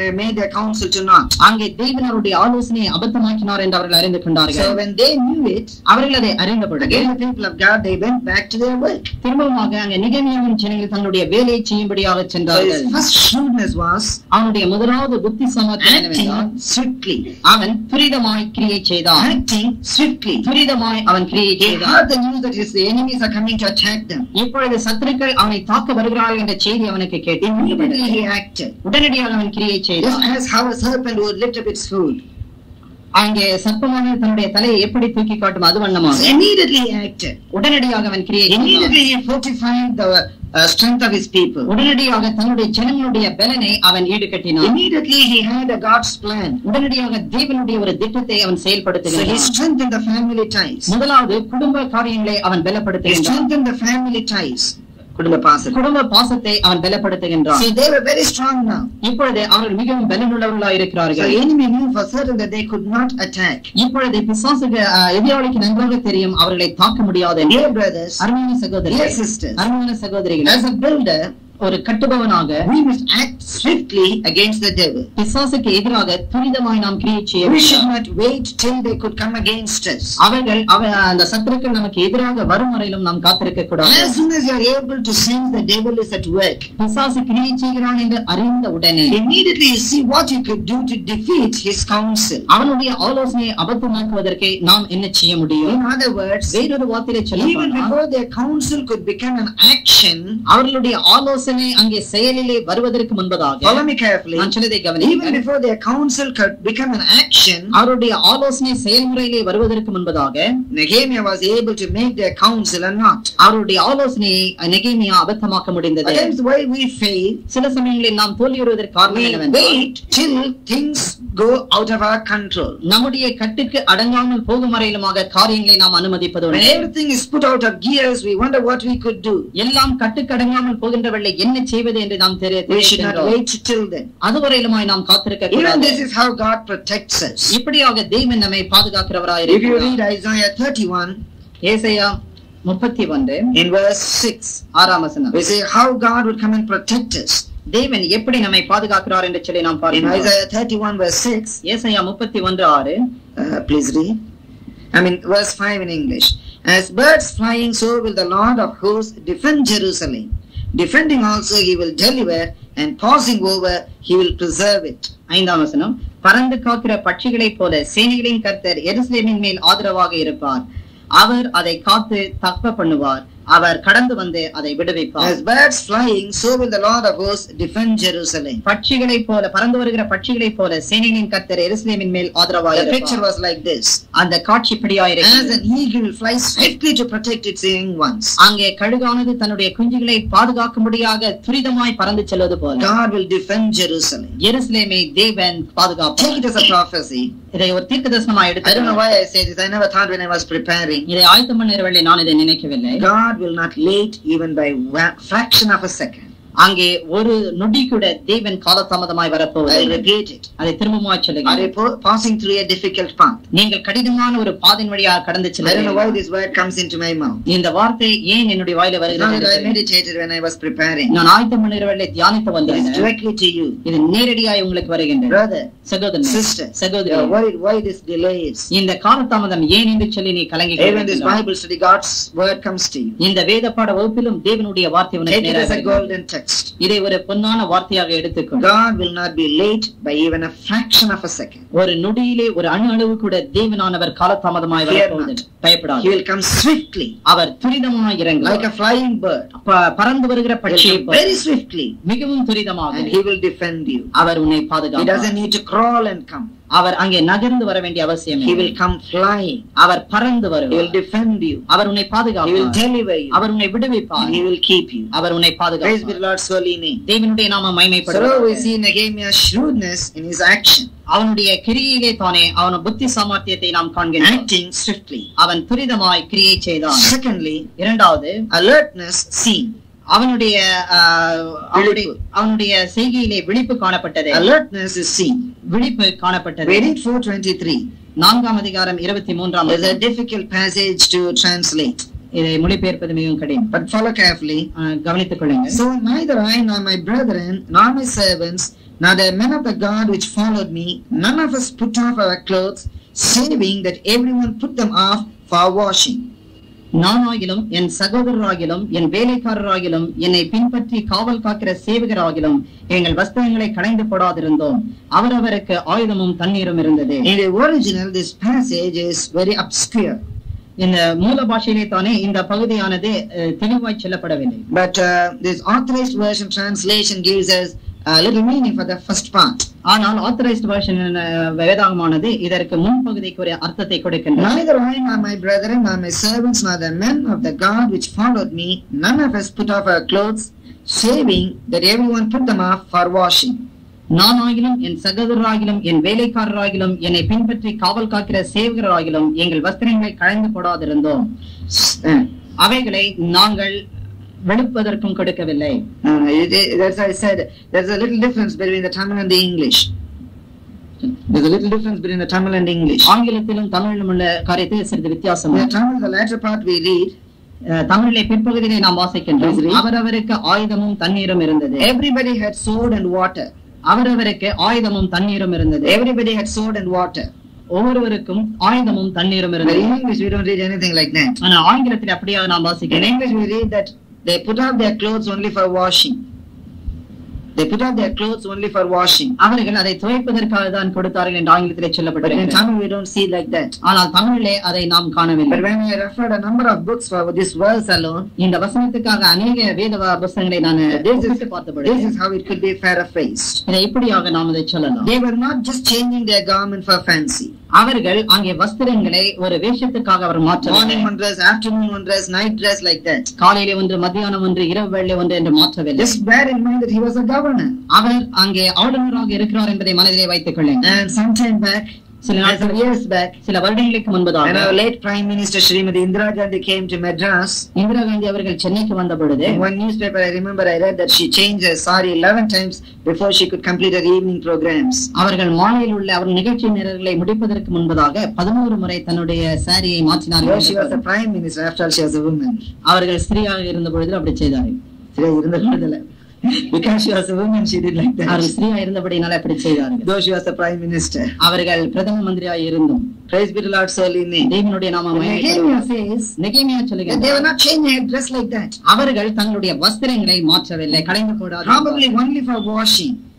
counsel to naught. அங்கே தேவன் அவருடைய ஆலோசனையை அபத்தமாக்கினார் என்று அவர்கள் அறிந்து So கொண்டார்கள். when they knew it, அவர்கள் அதை அறிந்த பொழுது again the people of God, they went back to their work. திரும்பமாக அங்கே நெகேமியாவின் ஜனங்கள் தங்களுடைய வேலையை செய்யும்படியாக So சென்றார்கள். his first shrewdness was அவனுடைய முதலாவது புத்தி சாமர்த்தியம் என்னவென்றால் acting swiftly. அவன் துரிதமாய் கிரியை செய்தான். Acting swiftly. துரிதமாய் அவன் கிரியை He செய்தான். heard the news that the enemies are coming to attack them. இப்பொழுது சத்துருக்கள் அவனை தாக்க வருகிறார்கள் என்ற செய்தி அவனுக்கு கேட்டு Immediately he acted. உடனடியாக அவன் கிரியை Just செய்தான். as how a serpent would lift up its food. அங்கே சர்ப்பமானது தன்னுடைய தலையை எப்படி தூக்கி காட்டும் அது வண்ணமாக Immediately he acted. உடனடியாக அவன் கிரியை செய்தான். Immediately he fortified the strength of his people. உடனடியாக தன்னுடைய ஜனங்களுடைய பலனை அவன் ஈடுகட்டினான். Immediately he had a God's plan. உடனடியாக தேவனுடைய ஒரு திட்டத்தை அவன் So he செயல்படுத்துகிறான். strengthened the family ties. முதலாவது குடும்ப காரியங்களை அவன் He பலப்படுத்துகின்றான். strengthened the family ties. குடும்ப பாசம். குடும்ப பாசத்தை அவன் பலப்படுத்துகின்றான். See, they were very strong now. இப்பொழுது அவர்கள் மிகவும் பலனுள்ளவர்களாக So இருக்கிறார்கள். the enemy knew for certain that they could not attack. இப்பொழுது பிசாசுக்கு எதிராளிக்கு நன்றாக தெரியும் அவர்களை தாக்க முடியாது என்று. Dear brothers, அருமையான சகோதரிகளே, dear sisters, அருமையான சகோதரிகளே, as a builder, ஒரு கட்டுபவனாக we must act swiftly against the devil. பிசாசுக்கு எதிராக துரிதமாய் நாம் கிரியை செய்ய We should வேண்டும். not wait till they could come against us. அவர்கள் அந்த சத்துருக்கள் நமக்கு எதிராக வரும் வரையிலும் நாம் காத்திருக்க கூடாது. As soon as you are able to sense the devil is at work, பிசாசு கிரியை செய்கிறான் என்று அறிந்த உடனே immediately you see what you could do to defeat his counsel. அவனுடைய ஆலோசனையை அபத்தமாக்குவதற்கு நாம் என்ன செய்ய முடியும்? In other words, வேறொரு வார்த்தையிலே even சொல்ல before their counsel could become an action, அவர்களுடைய ஆலோசனை அங்கே செயலிலே வருவதற்கு முன்பதாக follow me carefully, நான் சொல்வதை even கவனியுங்கள். before their counsel could become an action, அவருடைய ஆலோசனை செயல்முறையிலே வருவதற்கு முன்பதாக Nehemiah was able to make their counsel a knot. அவருடைய ஆலோசனையை நெகேமியா அபத்தமாக்க முடிந்தது. At times why we fail, சில சமயங்களில் நாம் தோல்வியுறுவதற்கு காரணம் we என்னவென்றால் wait till things go out of our control. நம்முடைய கட்டுக்கு அடங்காமல் போகும் வரையிலுமாக காரியங்களை நாம் அனுமதிப்பது When உண்டு. everything is put out of gears, we wonder what we could do. எல்லாம் கட்டுக்கு அடங்காமல் போகின்றவர்களை என்ன செய்வது என்று நாம் We should not wait till then. அதுவரையிலுமாய் நாம் காத்திருக்க Even கூடாது. this is how God protects us. இப்படியாக தேவன் நம்மை பாதுகாக்கிறவராய் If you read இருக்கிறார். Isaiah 31 ஏசாயா 31 in verse 6, 6 வசனம். we say how God would come and protect us. தேவன் எப்படி நம்மை பாதுகாக்கிறார் என்று சொல்லி நாம் In பார்க்கிறோம். Isaiah 31 verse 6, ஏசாயா 31:6 please read. Verse 5 in English. As birds flying, so will the Lord of hosts defend Jerusalem. Defending also he will deliver, and passing over he will preserve it. 5 வசனம். பறந்து காக்கிற பட்சிகளைப் போல சேனைகளின் கர்த்தர் எருசலேமின் மேல் ஆதரவாக இருப்பார். அவர் அதை காத்து தப்ப பண்ணுவார். அவர் கடந்து வந்து அதை விடுவிப்பார். As birds flying, so will the Lord of hosts defend Jerusalem. பட்சிகளைப் போல பறந்து வருகிற பட்சிகளைப் போல சேனையின் கர்த்தர் எருசலேமின் மேல் ஆதரவாய் The picture இருப்பார். was like this. அந்த காட்சி இப்படியாய் As இருக்கிறது. an eagle flies swiftly to protect its young ones, அங்கே கழுகானது தன்னுடைய குஞ்சுகளை பாதுகாக்கும்படியாக துரிதமாய் பறந்து செல்வது போல God will defend Jerusalem. எருசலேமை தேவன் Take பாதுகாப்பார். it as a prophecy. இதை ஒரு தீர்க்கதரிசனமாய் I don't know எடுத்து why I say this. I never thought when I was preparing. இதை ஆயத்தம் பண்ணுகிறவர்களை நான் இதை நினைக்கவில்லை. God will not late even by fraction of a second. அங்கே ஒரு நொடி கூட தேவன் காலதாமதமாய் I வரப்போவதில்லை. repeat it. அதை திரும்பமாய் Are சொல்லுகிறேன். you passing through a difficult path? நீங்கள் கடினமான ஒரு பாதையின் வழியாக கடந்து I don't know why செல்லுங்கள். this word comes into my mouth. இந்த வார்த்தை ஏன் என்னுடைய வாயில Now that I வருகிறது? meditated when I was preparing. நான் ஆயத்தம் பண்ணுகிறவர்களை தியானித்து It's வந்தேன். directly to you. இது நேரடியாய் உங்களுக்கு வருகின்றது. Brother, சகோதரன், sister, you are சகோதரி, worried why this delay is. இந்த காலதாமதம் ஏன் என்று சொல்லி நீ கலங்கி Even this கொண்டிருக்கிறாய். Bible study, God's word comes to you. இந்த வேத பாட வகுப்பிலும் தேவனுடைய வார்த்தை உனக்கு Take it as a நேராக golden text. இதை ஒரு பொன்னான வார்த்தையாக எடுத்துக்கொள். God will not be late by even a fraction of a second. ஒரு நொடியிலே ஒரு அணு அளவு கூட தேவனானவர் காலதாமதமாய் வரப்போவதில்லை. He பயப்படாது. will come swiftly our துரிதமாய் like இறங்குவார். a flying bird. பறந்து வருகிற He will பட்சியை come very swiftly மிகவும் துரிதமாக and he will defend you. அவர் உன்னை He பாதுகாப்பார். doesn't need to crawl and come. அவர் அங்கே நகர்ந்து வர வேண்டிய அவசியம் He இல்லை. will come flying. அவர் பறந்து He will வருவார். defend you. அவர் உன்னை He will பாதுகாப்பார். deliver you. அவர் உன்னை விடுவிப்பார். And he will keep you. அவர் உன்னை Praise be the பாதுகாப்பார். Lord's holy name. தேவனுடைய நாம So we மகிமைப்படுவார். see Nehemiah's shrewdness in his action, அவனுடைய கிரியிலே தானே அவன் புத்தி சாமர்த்தியத்தை நாம் காண்கிறோம். acting swiftly. அவன் துரிதமாய் கிரியை செய்தான். Secondly, இரண்டாவது alertness seen. அவனுடைய அவனுடைய செய்கையிலே விழிப்பு காணப்பட்டது. Alertness is seen. விழிப்பு காணப்பட்டது. We read 4:23. 4ஆம் அதிகாரம் 23ஆம் There's a difficult passage to translate, இதை மொழிபெயர்ப்பது மிகவும் கடினம். but follow carefully. கவனித்துக் கொள்ளுங்கள். So neither I nor my brethren nor my servants nor the men of the God which followed me, none of us put off our clothes, saving that everyone put them off for washing. நானாகிலும் என் சகோதரராகிலும் என் வேலைக்காரராகிலும் என்னை பின்பற்றி காவல் காக்கிற சேவகராகிலும் எங்கள் வஸ்திரங்களை களைந்து போடாதிருந்தோம். அவரவருக்கு ஆயுதமும் தண்ணீரும் இருந்தது. In the original, this passage is very obscure, இந்த மூல பாஷையிலே தானே இந்த பகுதியானது தெளிவாய் சொல்லப்படவில்லை. but this authorized version translation gives us a little meaning for the first part. ஆனால் ஆத்தரைஸ்ட் வெர்ஷன் வேதாகமானது இதற்கு முன்பகுதிக்கு ஒரு அர்த்தத்தை கொடுக்கின்றது. Neither I nor my brethren nor my servants nor the men of the God which followed me, none of us put off our clothes, saving that everyone put them off for washing. நானாகிலும் என் சகோதரராகிலும் என் வேலைக்காரராகிலும் என்னை பின்பற்றி காவல் காக்கிற சேவகராகிலும் எங்கள் வஸ்திரங்களை களைந்து போடாதிருந்தோம். அவைகளை நாங்கள் வெளுப்பதற்கும் கொடுக்கவில்லை. That's why I said there's a little difference between the Tamil and the English. There's a little difference between the Tamil and English. ஆங்கிலத்திலும் தமிழிலும் உள்ள காரியத்தில் சிறிது வித்தியாசம். In the Tamil, the latter part we read, தமிழிலே பிற்பகுதியிலே நாம் வாசிக்கின்றோம். அவரவருக்கு ஆயுதமும் தண்ணீரும் இருந்தது. everybody had sword and water. அவரவருக்கு ஆயுதமும் தண்ணீரும் இருந்தது. Everybody had sword and water. ஒவ்வொருவருக்கும் ஆயுதமும் தண்ணீரும் But இருந்தது. in English we don't read anything like that. ஆனா ஆங்கிலத்தில் அப்படியாக நாம் In வாசிக்கிறோம். English we read that they put off their clothes only for washing. They put off their clothes only for washing. அவர்கள் அதை துவைப்பதற்காக தான் கொடுத்தார்கள் என்று ஆங்கிலத்திலே But in சொல்லப்பட்டிருக்கிறது. Tamil we don't see like that. ஆனால் தமிழிலே அதை நாம் காணவில்லை. But when I referred a number of books for this verse alone, இந்த வசனத்துக்காக அநேக வேத புத்தகங்களை நான் ஒப்பிட்டு பார்த்தபொழுது this is how it could be paraphrased. இதை இப்படியாக நாம் இதை சொல்லலாம். They were not just changing their garment for fancy. அவர்கள் அங்கே வஸ்திரங்களை ஒரு வேஷத்துக்காக அவர் மாற்றவில்லை. Morning one dress, afternoon one dress, night dress, like that. காலையிலே ஒன்று, மத்தியானம் ஒன்று, இரவு வேளை ஒன்று என்று மாற்றவில்லை. Just bear in mind that he was a governor. அவர் அங்கே ஆளுநராக இருக்கிறார் என்பதை மனதிலே வைத்துக் கொள்ளுங்கள். And sometime back, சில some years back, சில வருடங்களுக்கு when முன்பதாக our late Prime Minister Srimati Indira Gandhi came to Madras, Indira Gandhi அவர்கள் சென்னைக்கு வந்த பொழுது in one newspaper I remember I read that she changed her sari 11 times before she could complete her evening programs. அவர்கள் மாலையில் உள்ள அவர் நிகழ்ச்சி நேரங்களை முடிப்பதற்கு முன்பதாக 11 முறை தன்னுடைய சாரியை Though மாற்றினார்கள். she was a Prime Minister, after all she was a woman. அவர்கள் ஸ்திரீயாக இருந்த பொழுது அப்படி செய்தார்கள். Today, இருந்த பொழுதுல. Because she was a woman, she did like that. அவர்கள் ஸ்திரீயாக இருந்தபடினால அப்படி செய்தார்கள். Though she was a Prime Minister. அவர்கள் பிரதம மந்திரியாக இருந்தும் Praise be to Lord's holy name. தேவனுடைய நாமம் Nehemiah says நெகேமியா that they were சொல்லுகிறார், not changing their dress like that. அவர்கள் தங்களுடைய வஸ்திரங்களை மாற்றவில்லை, களைந்து போடாது. Probably only for washing.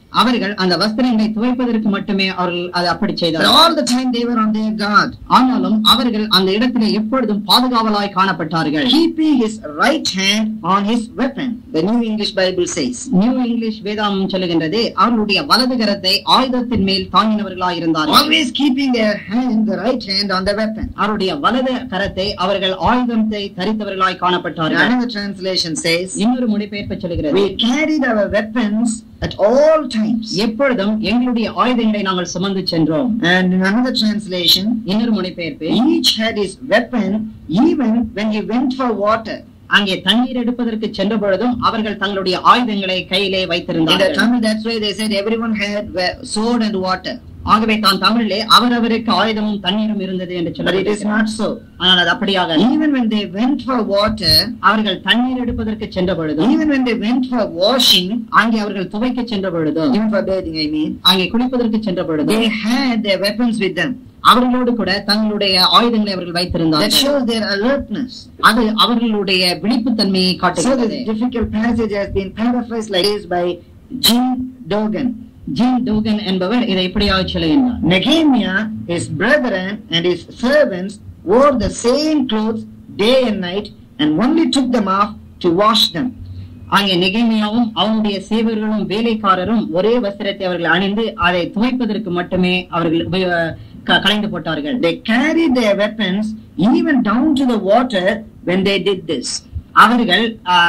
அவர்கள் அந்த வஸ்திரங்களை துவைப்பதற்கு மட்டுமே அவர்கள் அதை அப்படி But செய்தார்கள். all the time they were on their guard, ஆனாலும் அவர்கள் அந்த இடத்திலே எப்பொழுதும் பாதுகாவலாய் காணப்பட்டார்கள். keeping his right hand on his weapon. The New English Bible says. New English வேதாகமம் சொல்லுகின்றது, அவர்களுடைய வலது கரத்தை ஆயுதத்தின் மேல் தாங்கினவர்களாய் இருந்தார்கள். Always keeping their hand, the right hand on the weapon. அவருடைய வலது கரத்தை அவர்கள் ஆயுதத்தை தரித்தவர்களாய் காணப்பட்டார்கள். Another translation says, இன்னொரு மொழிபெயர்ப்பு சொல்லுகிறது, we carried our weapons at all times. எப்பொழுதும் எங்களுடைய ஆயுதங்களை நாங்கள் சுமந்து சென்றோம். And in another translation, இன்னொரு மொழிபெயர்ப்பு, each had his weapon even when he went for water. அங்கே தண்ணீர் எடுப்பதற்கு சென்ற பொழுதும் அவர்கள் தங்களுடைய ஆயுதங்களை கையிலே In the வைத்திருந்தார்கள். Tamil, that's why they said everyone had sword and water. ஆகவே தான் தமிழிலே அவரவருக்கு ஆயுதமும் தண்ணீரும் இருந்தது என்று But it is சொல்ல, not so. ஆனால் அது அப்படியாக அல்ல. Even when they went for water, அவர்கள் தண்ணீர் எடுப்பதற்கு சென்ற பொழுதும், even when they went for washing, அங்கே அவர்கள் துவைக்க சென்ற பொழுதும், even for bathing, I mean, அங்கே குளிப்பதற்கு சென்ற பொழுதும் they had their weapons with them. அவர்களோடு கூட தங்களுடைய ஆயுதங்களை அவர்கள் That வைத்திருந்தார்கள். shows their alertness. அது அவர்களுடைய விழிப்புத்தன்மையை So காட்டுகிறது. this difficult passage has been paraphrased like this by Jim Dogan. Jim Dogan என்பவர் இதை இப்படியாக சொல்லுகின்றார், Nehemiah, his brethren and his servants wore the same clothes day and night and only took them off to wash them. அங்கே நெகேமியாவும் அவனுடைய சேவர்களும் வேலைக்காரரும் ஒரே வஸ்திரத்தை அவர்கள் அணிந்து அதை துவைப்பதற்கு மட்டுமே அவர்கள் கலைந்து போட்டார்கள். They carried their weapons even down to the water when they did this. அவர்கள்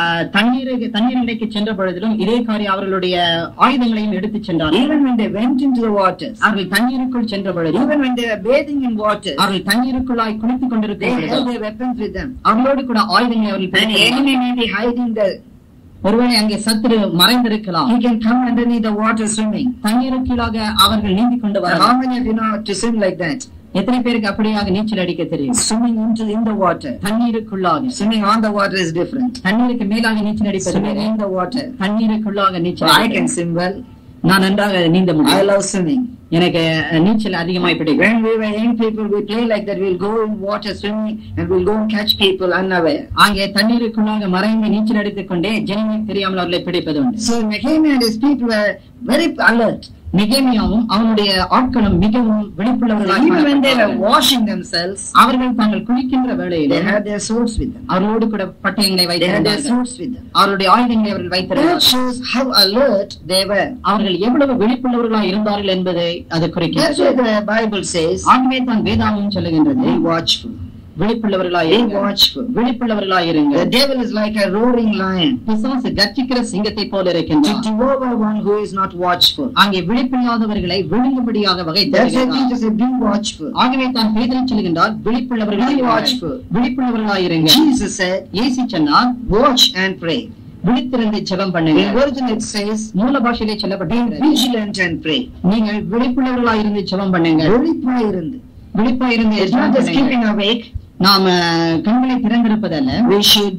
தண்ணீர் நிலைக்கு சென்ற பொழுதிலும் இதே காரியம் அவர்களுடைய ஆயுதங்களையும் எடுத்து சென்றார்கள். Even when they went into the waters, அவர்கள் தண்ணீருக்குள் சென்ற பொழுது, even when they were bathing in water, அவர்கள் தண்ணீருக்குள்ளாய் குளித்துக் they கொண்டிருக்கும் had பொழுது their weapons with them. அவர்களோடு கூட ஆயுதங்களை அவர்கள் And the பிடித்திருந்தார்கள். enemy may be hiding there. ஒருவேளை அங்கே சத்துரு மறைந்திருக்கலாம். He can come underneath the water swimming. தண்ணீருக்கீழாக அவர்கள் நீந்தி கொண்டு But வரலாம். how many of you know to swim like that? எத்தனை பேருக்கு அப்படியாக நீச்சல் அடிக்க தெரியும்? Swimming in the water. தண்ணீருக்குள்ளாக. Swimming on the water is different. தண்ணீருக்கு மேலாக நீச்சல் அடிப்பது Swimming வேறு. in the water. தண்ணீருக்குள்ளாக So நீச்சல் I can அடிப்பது. swim well. நான் நன்றாக நீந்த I முடியும். love swimming. எனக்கு நீச்சல் அதிகமாய் பிடிக்கும். When we were young people, we play like that. We'll go in water swimming and we'll go and catch people unaware. அங்கே தண்ணீருக்குள்ளாக மறைந்து நீச்சல் அடித்துக் கொண்டே ஜனங்களுக்கு தெரியாமல் அவர்களை பிடிப்பது உண்டு. So Nehemiah and his people were very alert. நெகேமியாவும் அவனுடைய ஆட்களும் மிகவும் விழிப்புள்ளவர்களாக Even when they were காணப்பட்டார்கள். washing themselves, அவர்கள் தாங்கள் குளிக்கின்ற வேளையில் they had their swords with them. அவரோடு கூட பட்டயங்களை They had their வைத்திருந்தார்கள். swords with them. அவருடைய ஆயுதங்களை அவர்கள் That வைத்திருந்தார்கள். shows how alert they were. அவர்கள் எவ்வளவு விழிப்புள்ளவர்களாக இருந்தார்கள் என்பதை அது That's குறிக்கிறது. what the Bible says. ஆகவே தான் வேதாகமம் சொல்லுகின்றது, Be watchful. விழிப்புள்ளவர்களாய் Be இருங்கள். watchful. விழிப்புள்ளவர்களாய் The இருங்கள். devil is like a roaring lion பிசாசு கர்ஜிக்கிற சிங்கத்தை போல to இருக்கின்றான். devour one who is not watchful. அங்கே விழிப்பில்லாதவர்களை விழுங்கும்படியாக வகை That's why தேடுகின்றான். Jesus said, be watchful. ஆகவே தான் பேதுரு சொல்லுகின்றார், விழிப்புள்ளவர்களாய் Be இருங்கள். watchful. விழிப்புள்ளவர்களாய் இருங்கள். Jesus said, இயேசு சொன்னார், watch and pray. விழித்திருந்து ஜெபம் பண்ணுங்க. In original it says, மூல பாஷையிலே be சொல்லப்பட்டிருக்கிறது, vigilant and pray. நீங்கள் விழிப்புள்ளவர்களாய் இருந்து ஜெபம் பண்ணுங்க. விழிப்பாயிருந்து. விழிப்பாய் இருந்து It's not ஜெபம் just பண்ணுங்க. keeping awake. நாம கண்களை திறந்திருப்பதல்ல, We should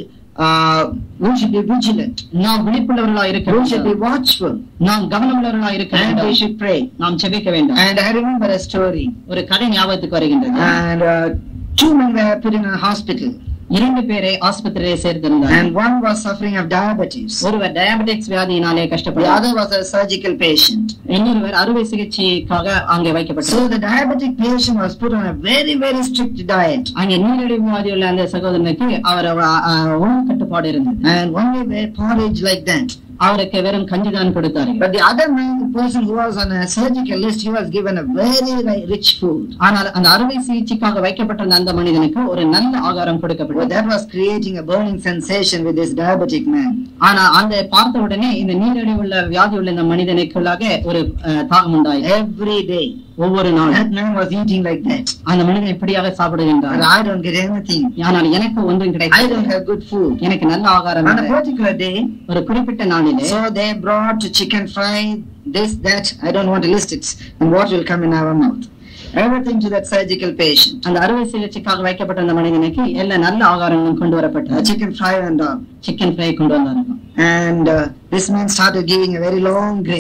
be vigilant. நாம் விழிப்புள்ளவர்களாய் இருக்க We should be வேண்டும். watchful. நாம் கவனமுள்ளவர்களாய் இருக்க And we வேண்டும். should pray. நாம் ஜெபிக்க வேண்டும். And I remember a story. ஒரு கதை ஞாபகத்துக்கு வருகின்றது. And 2 men were put in a hospital. 2 பேரை ஆஸ்பத்திரியை சேர்த்திருந்தார். And one was suffering of diabetes. ஒருவர் டயபெட்டிக்ஸ் வியாதியினாலே The கஷ்டப்படுகிறார். other was a surgical patient. இன்னொருவர் அறுவை சிகிச்சைக்காக அங்கே வைக்கப்பட்டார். So the diabetic patient was put on a very, very strict diet. அங்கே நீரிழிவு வியாதி உள்ள அந்த சகோதரனுக்கு அவர் உணவு கட்டுப்பாடு இருந்தது. And only were porridge like that. அவருக்கு வெறும் கஞ்சிதான் கொடுத்தார்கள். But the other man, the person who was on a surgical list, he was given a very rich food. ஆனால் அந்த அறுவை சிகிச்சைக்காக வைக்கப்பட்டிருந்த அந்த மனிதனுக்கு ஒரு நல்ல ஆகாரம் But கொடுக்கப்பட்டது. that was creating a burning sensation with this diabetic man. ஆனா அந்த பார்த்த உடனே இந்த நீரிழிவு உள்ள வியாதி உள்ள இந்த மனிதனுக்குள்ளாக ஒரு தாகம் உண்டாயிற்று. Every day. ஒவ்வொரு நாளும் That man was eating like that. அந்த மனிதன் இப்படியாக But சாப்பிடுகின்றார். I don't get anything. ஆனால் எனக்கு ஒன்றும் I don't கிடையாது. have good food. எனக்கு நல்ல ஆகாரம் On a இல்லை. particular day, ஒரு குறிப்பிட்ட நாளிலே so they brought chicken fry, this, that. I don't want to list it. And what will come in our mouth. Everything to that surgical patient. அந்த அறுவை சிகிச்சைக்காக வைக்கப்பட்ட அந்த மனிதனுக்கு எல்லா நல்ல ஆகாரங்களும் கொண்டு வரப்பட்டது. Chicken fry and all. Chicken fry கொண்டு வந்தார்கள். And this man started giving a very long grace.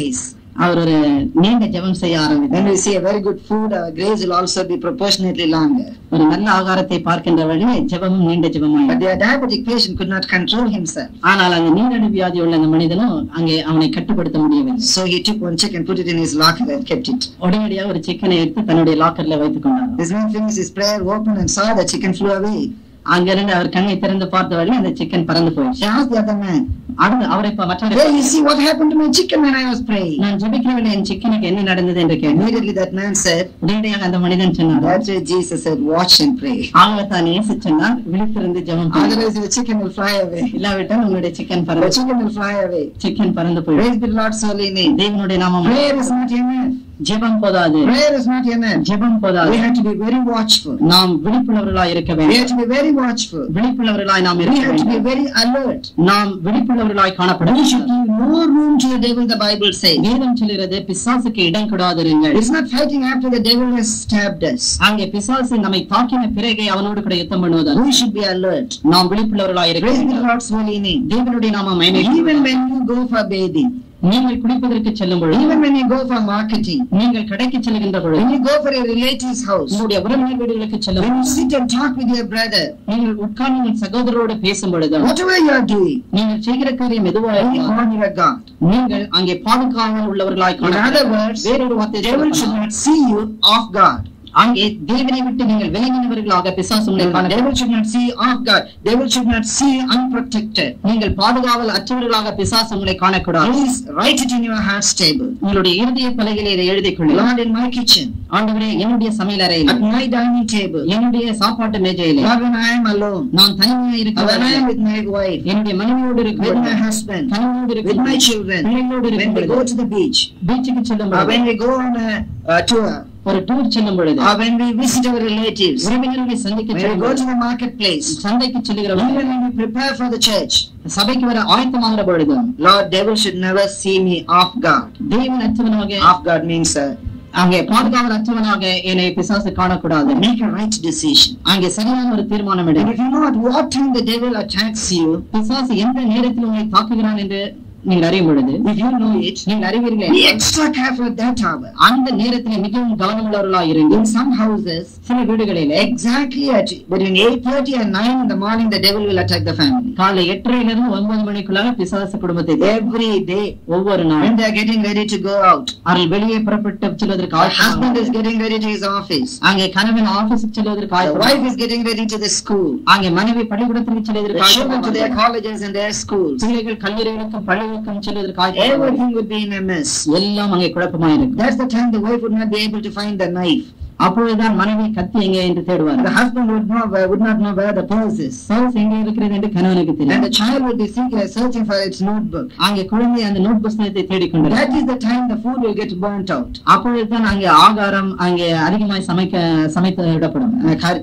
அவர் ஒரு நீண்ட ஜெபம் செய்ய ஆரம்பித்தார். When we see a very good food, our grace will also be proportionately longer. ஒரு நல்ல ஆகாரத்தை பார்க்கின்ற வழியே ஜெபமும் நீண்ட ஜெபமாய். But the diabetic patient could not control himself. ஆனால் அந்த நீரிழிவு வியாதி உள்ள அந்த மனிதனும் அங்கே அவனை கட்டுப்படுத்த முடியவில்லை. So he took one chicken, put it in his locker and kept it. உடனடியாக ஒரு சிக்கனை எடுத்து தன்னுடைய லாக்கர்ல வைத்துக் கொண்டார். This man finished his prayer, opened and saw the chicken flew away. அங்கிருந்து அவர் கண்ணை திறந்து பார்த்த வழி அந்த சிக்கன் பறந்து போயிடுச்சு. He asked the other man, அடுத்து அவரை மற்றவரை, "Well, you see what happened to my chicken when I was praying?" நான் ஜெபிக்கவில்லை, என் சிக்கனுக்கு என்ன நடந்தது என்று கேட்டார். Immediately that man said, உடனடியாக அந்த மனிதன் சொன்னார், that's why Jesus said, watch and pray. ஆகத்தான் இயேசு சொன்னார், விழித்திருந்து ஜெபம் பண்ணு. Otherwise your chicken will fly away. இல்லாவிட்டால் உங்களுடைய சிக்கன் The பறந்து chicken will fly away. Chicken பறந்து போயிடும். Praise the Lord's holy name. தேவனுடைய நாமம். Prayer is not enough. ஜெபம் போதாது. Prayer is not enough. ஜெபம் போதாது. We have to be very watchful. நாம் விழிப்புள்ளவர்களாய் இருக்க We have வேண்டும். to be very watchful. விழிப்புள்ளவர்களாய் நாம் We இருக்க have to be வேண்டும். very alert. நாம் விழிப்புள்ளவர்களாய் காணப்பட We should வேண்டும். give no room to the devil, the Bible says. வேதம் சொல்கிறது, பிசாசுக்கு இடம் கொடாதிருங்கள். It's not fighting after the devil has stabbed us. அங்கே பிசாசு நம்மை தாக்கின பிறகு அவனோடு கூட யுத்தம் பண்ணுவதல்ல. We should be alert. நாம் விழிப்புள்ளவர்களாய் இருக்க Praise the வேண்டும். Lord's holy name. தேவனுடைய நாமம் மகிமை. Even when you go for bathing, நீங்கள் குளிப்பதற்கு செல்லும் பொழுது, even when you go for marketing, நீங்கள் கடைக்கு செல்கின்ற பொழுது, when you go for a relative's house, உங்களுடைய உறவினர் வீடுகளுக்கு செல்லும் when you பொழுது, sit and talk with your brother, நீங்கள் உட்கார்ந்து உங்கள் சகோதரரோடு பேசும் பொழுது, whatever you are doing, நீங்கள் செய்கிற காரியம் எதுவாக we இருந்தாலும், honor God. நீங்கள் அங்கே பாதுகாவல் உள்ளவர்களாய் In other காணப்பட words, வேறொரு வார்த்தை the devil should சொல்லப்போனால், not see you off guard. அங்கே தேவனை விட்டு நீங்கள் விலகினவர்களாக பிசாசு உங்களை The காணப்பட, devil should not see you off guard. The devil should not see you unprotected. நீங்கள் பாதுகாவல் அற்றவர்களாக பிசாசு உங்களை காணக்கூடாது. Please write it in your heart's table. உங்களுடைய இருதய பலகையிலே இதை எழுதிக் கொள்ளுங்கள். Lord, in my kitchen, ஆண்டவரே, என்னுடைய சமையல் அறையில், at my dining table, என்னுடைய சாப்பாட்டு மேஜையிலே, Lord, when I am alone, நான் தனிமையாக when I am இருக்கிறேன், with my wife, என்னுடைய மனைவியோடு with my இருக்கிறேன், husband, கணவனோடு with my இருக்கிறேன், children, பிள்ளைகளோடு when we இருக்கிறேன், go to the beach, பீச்சுக்கு செல்லும் or பொழுது, when we go on a tour, ஒரு டூர் செல்லும் பொழுது, or when we visit our relatives, உறவினர்களை சந்திக்க when we செல்லும் go பொழுது, to the marketplace, சந்தைக்கு செல்லுகிற even பொழுது, when we prepare for the church, சபைக்கு வர ஆயத்தமாகிற பொழுது, Lord, devil should never see me off guard. தேவன் அற்றவனாக, Off guard means அங்கே பாதுகாவல் அற்றவனாக என்னை பிசாசு காணக்கூடாது. make a right decision. அங்கே சரியான ஒரு தீர்மானம் And எடு. if you know at what time the devil attacks you, பிசாசு எந்த நேரத்தில் உங்களை தாக்குகிறான் என்று நீங்கள் அறியும் பொழுது, if you know it, நீங்கள் அறிவீர்களே, be extra careful at that hour. அந்த நேரத்தில் மிகவும் கவனமுள்ளவர்களாக இருங்க. In some houses, சில வீடுகளிலே exactly at between 8:30 and 9 in the morning, the devil will attack the family. காலை 8:30 9 மணிக்குள்ளாக பிசாசு குடும்பத்தை Every day, ஒவ்வொரு when நாள் they are getting ready to go out, அவர்கள் வெளியே புறப்பட்டு செல்வதற்கு the husband ஆயத்தமாக, is getting ready to his office, அங்கே கணவன் ஆபீஸுக்கு செல்வதற்கு the wife ஆயத்தமாக, is getting ready to the school, அங்கே மனைவி பள்ளிக்கூடத்திற்கு the செல்வதற்கு children to their ஆயத்தமாக, colleges and their schools. பிள்ளைகள் கல்லூரிகளுக்கும் பள்ளிகளுக்கும் செல்வதற்கு ஆயத்தமாக, Everything would be in a mess. எல்லாம் அங்கே குழப்பமாக இருக்கும். That's the time the wife would not be able to find the knife. அப்பொழுதுதான் மனைவி கத்தி எங்கே என்று தேடுவார். The husband would not know where the purse is. Purse எங்கே இருக்கிறது என்று கணவனுக்கு And தெரியும். the child would be searching for its notebook. அங்கே குழந்ை அந்த நோட் புத்தகத்தை தேடிக்கொண்டார். That is the time the food will get burnt out. அப்பொழுதுதான் அங்கே ஆகாரம் அங்கே அதிகமாய் சமைத்து விடப்படும்.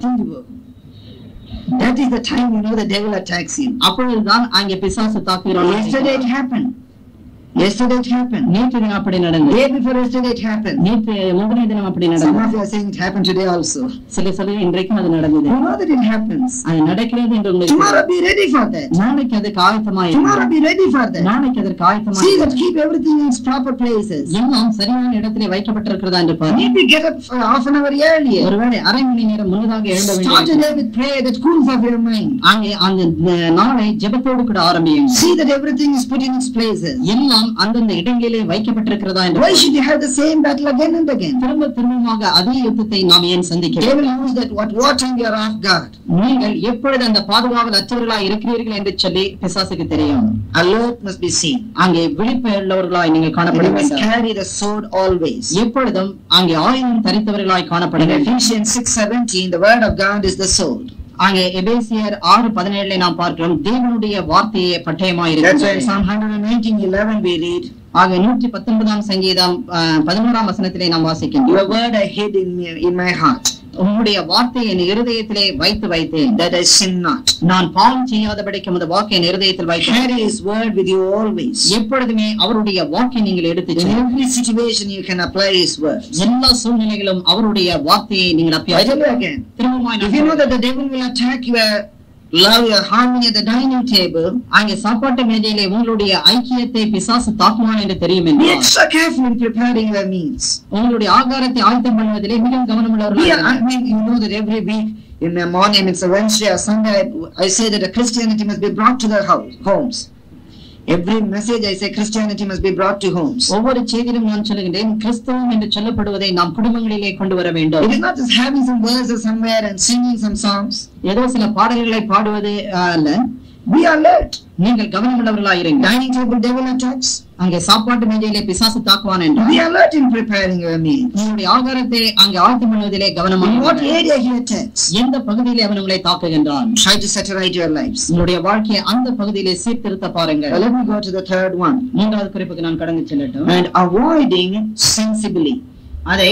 That is the time you know the devil attacks you. அப்பொழுதுதான் அங்கே பிசாசு தாக்குகிறான். Yesterday it happened. Yesterday it happened. நேற்று தினம் அப்படி நடந்தது. Day before yesterday it happened. நேற்று முந்தின தினம் அப்படி Some நடந்தது. of you are saying it happened today also. சில இன்றைக்கும் அது நடந்தது. You know that it happens. அது நடக்கிறது என்று உங்களுக்கு Tomorrow be ready for that. நாளைக்கு அதுக்கு ஆயத்தமாய் Tomorrow be ready for that. நாளைக்கு அதற்கு ஆயத்தமாய் See that keep everything in its proper places. எல்லாம் சரியான இடத்திலே வைக்கப்பட்டிருக்கிறதா என்று பாருங்க. Maybe get up for half an hour earlier. ஒருவேளை அரை மணி நேரம் முன்னதாக எழுத Start வேண்டும். the day with prayer that cools off your mind. அங்கே அந்த நாளை ஜெபத்தோடு கூட ஆரம்பியும். See that everything is put in its places. எல்லாம் அந்தந்த இடங்களிலே வைக்கப்பட்டிருக்கிறதா என்று Why should you have the same battle again and again? திரும்பமாக அதே யுத்தத்தை நாம் ஏன் சந்திக்கிறோம்? Devil knows that what time you are off guard. நீங்கள் எப்பொழுது அந்த பாதுகாவல் அற்றவர்களாய் இருக்கிறீர்கள் என்று சொல்லி பிசாசுக்கு தெரியும். Alert must be seen. அங்கே விழிப்பு உள்ளவர்களாய் நீங்கள் காணப்பட You must வேண்டும். carry the sword always. எப்பொழுதும் அங்கே ஆயுதம் தரித்தவர்களாய் காணப்பட In வேண்டும். Ephesians 6:17, the word of God is the sword. அங்கே எபேசியர் 6:17 நாம் பார்க்கிறோம், தேவனுடைய வார்த்தையே பட்டயமாய் That's why in இருக்கிறது. Psalm 119:11 we read, ஆக 119 சங்கீதம் 11 வசனத்திலே நாம் வாசிக்கின்றோம். your word I hid in my heart, உம்முடைய வார்த்தை என் இருதயத்திலே வைத்தேன், that I sin not. நான் பாவம் செய்யாதபடிக்கு உமது வாக்கை என் இருதயத்தில் வைத்தேன். Carry his word with you always. எப்பொழுதுமே அவருடைய வாக்கை நீங்கள் எடுத்து In every situation you can apply his word. எல்லா சூழ்நிலைகளும் அவருடைய வார்த்தையை நீங்கள் I tell you again, திரும்பமாய் if you know that the devil will attack your love your harmony at the dining table, அங்கே சாப்பாட்டு மேஜையிலே உங்களுடைய ஐக்கியத்தை பிசாசு தாக்குவான் என்று தெரியும் be என்றால் extra careful in preparing your meals. உங்களுடைய ஆகாரத்தை ஆயத்தம் பண்ணுவதிலே மிகவும் கவனமுள்ளவர்களாக Yeah, இருங்கள். I mean, you know that every week in the morning, it's a Wednesday or Sunday, I say that a Christianity must be brought to their homes. Every message I say Christianity must be brought to homes. ஒவ்வொரு செய்தியிலும் நான் சொல்லுகின்றேன் கிறிஸ்தவம் என்று சொல்லப்படுவதை நாம் குடும்பங்களிலே கொண்டு வர வேண்டும். It is not just having some verses somewhere and singing some songs. ஏதோ சில பாடல்களை பாடுவது அல்ல. Be alert. நீங்கள் கவனமுள்ளவர்களாக இருங்கள். Dining table devil attacks. அங்கே சாப்பாட்டு மேஜையிலே பிசாசு தாக்குவான் என்றால் Be alert in preparing your meals. உங்களுடைய ஆகாரத்தை அங்கே ஆயத்தம் பண்ணுவதிலே In கவனமாக what இருங்கள். area he attacks? எந்த பகுதியிலே அவன் உங்களை தாக்குகின்றான்? Try to set right your lives. உங்களுடைய வாழ்க்கையை அந்த பகுதியிலே சீர்திருத்த பாருங்கள். Let me go to the third one. மூன்றாவது குறிப்புக்கு நான் கடந்து செல்லட்டும். And avoiding sensibly. அதை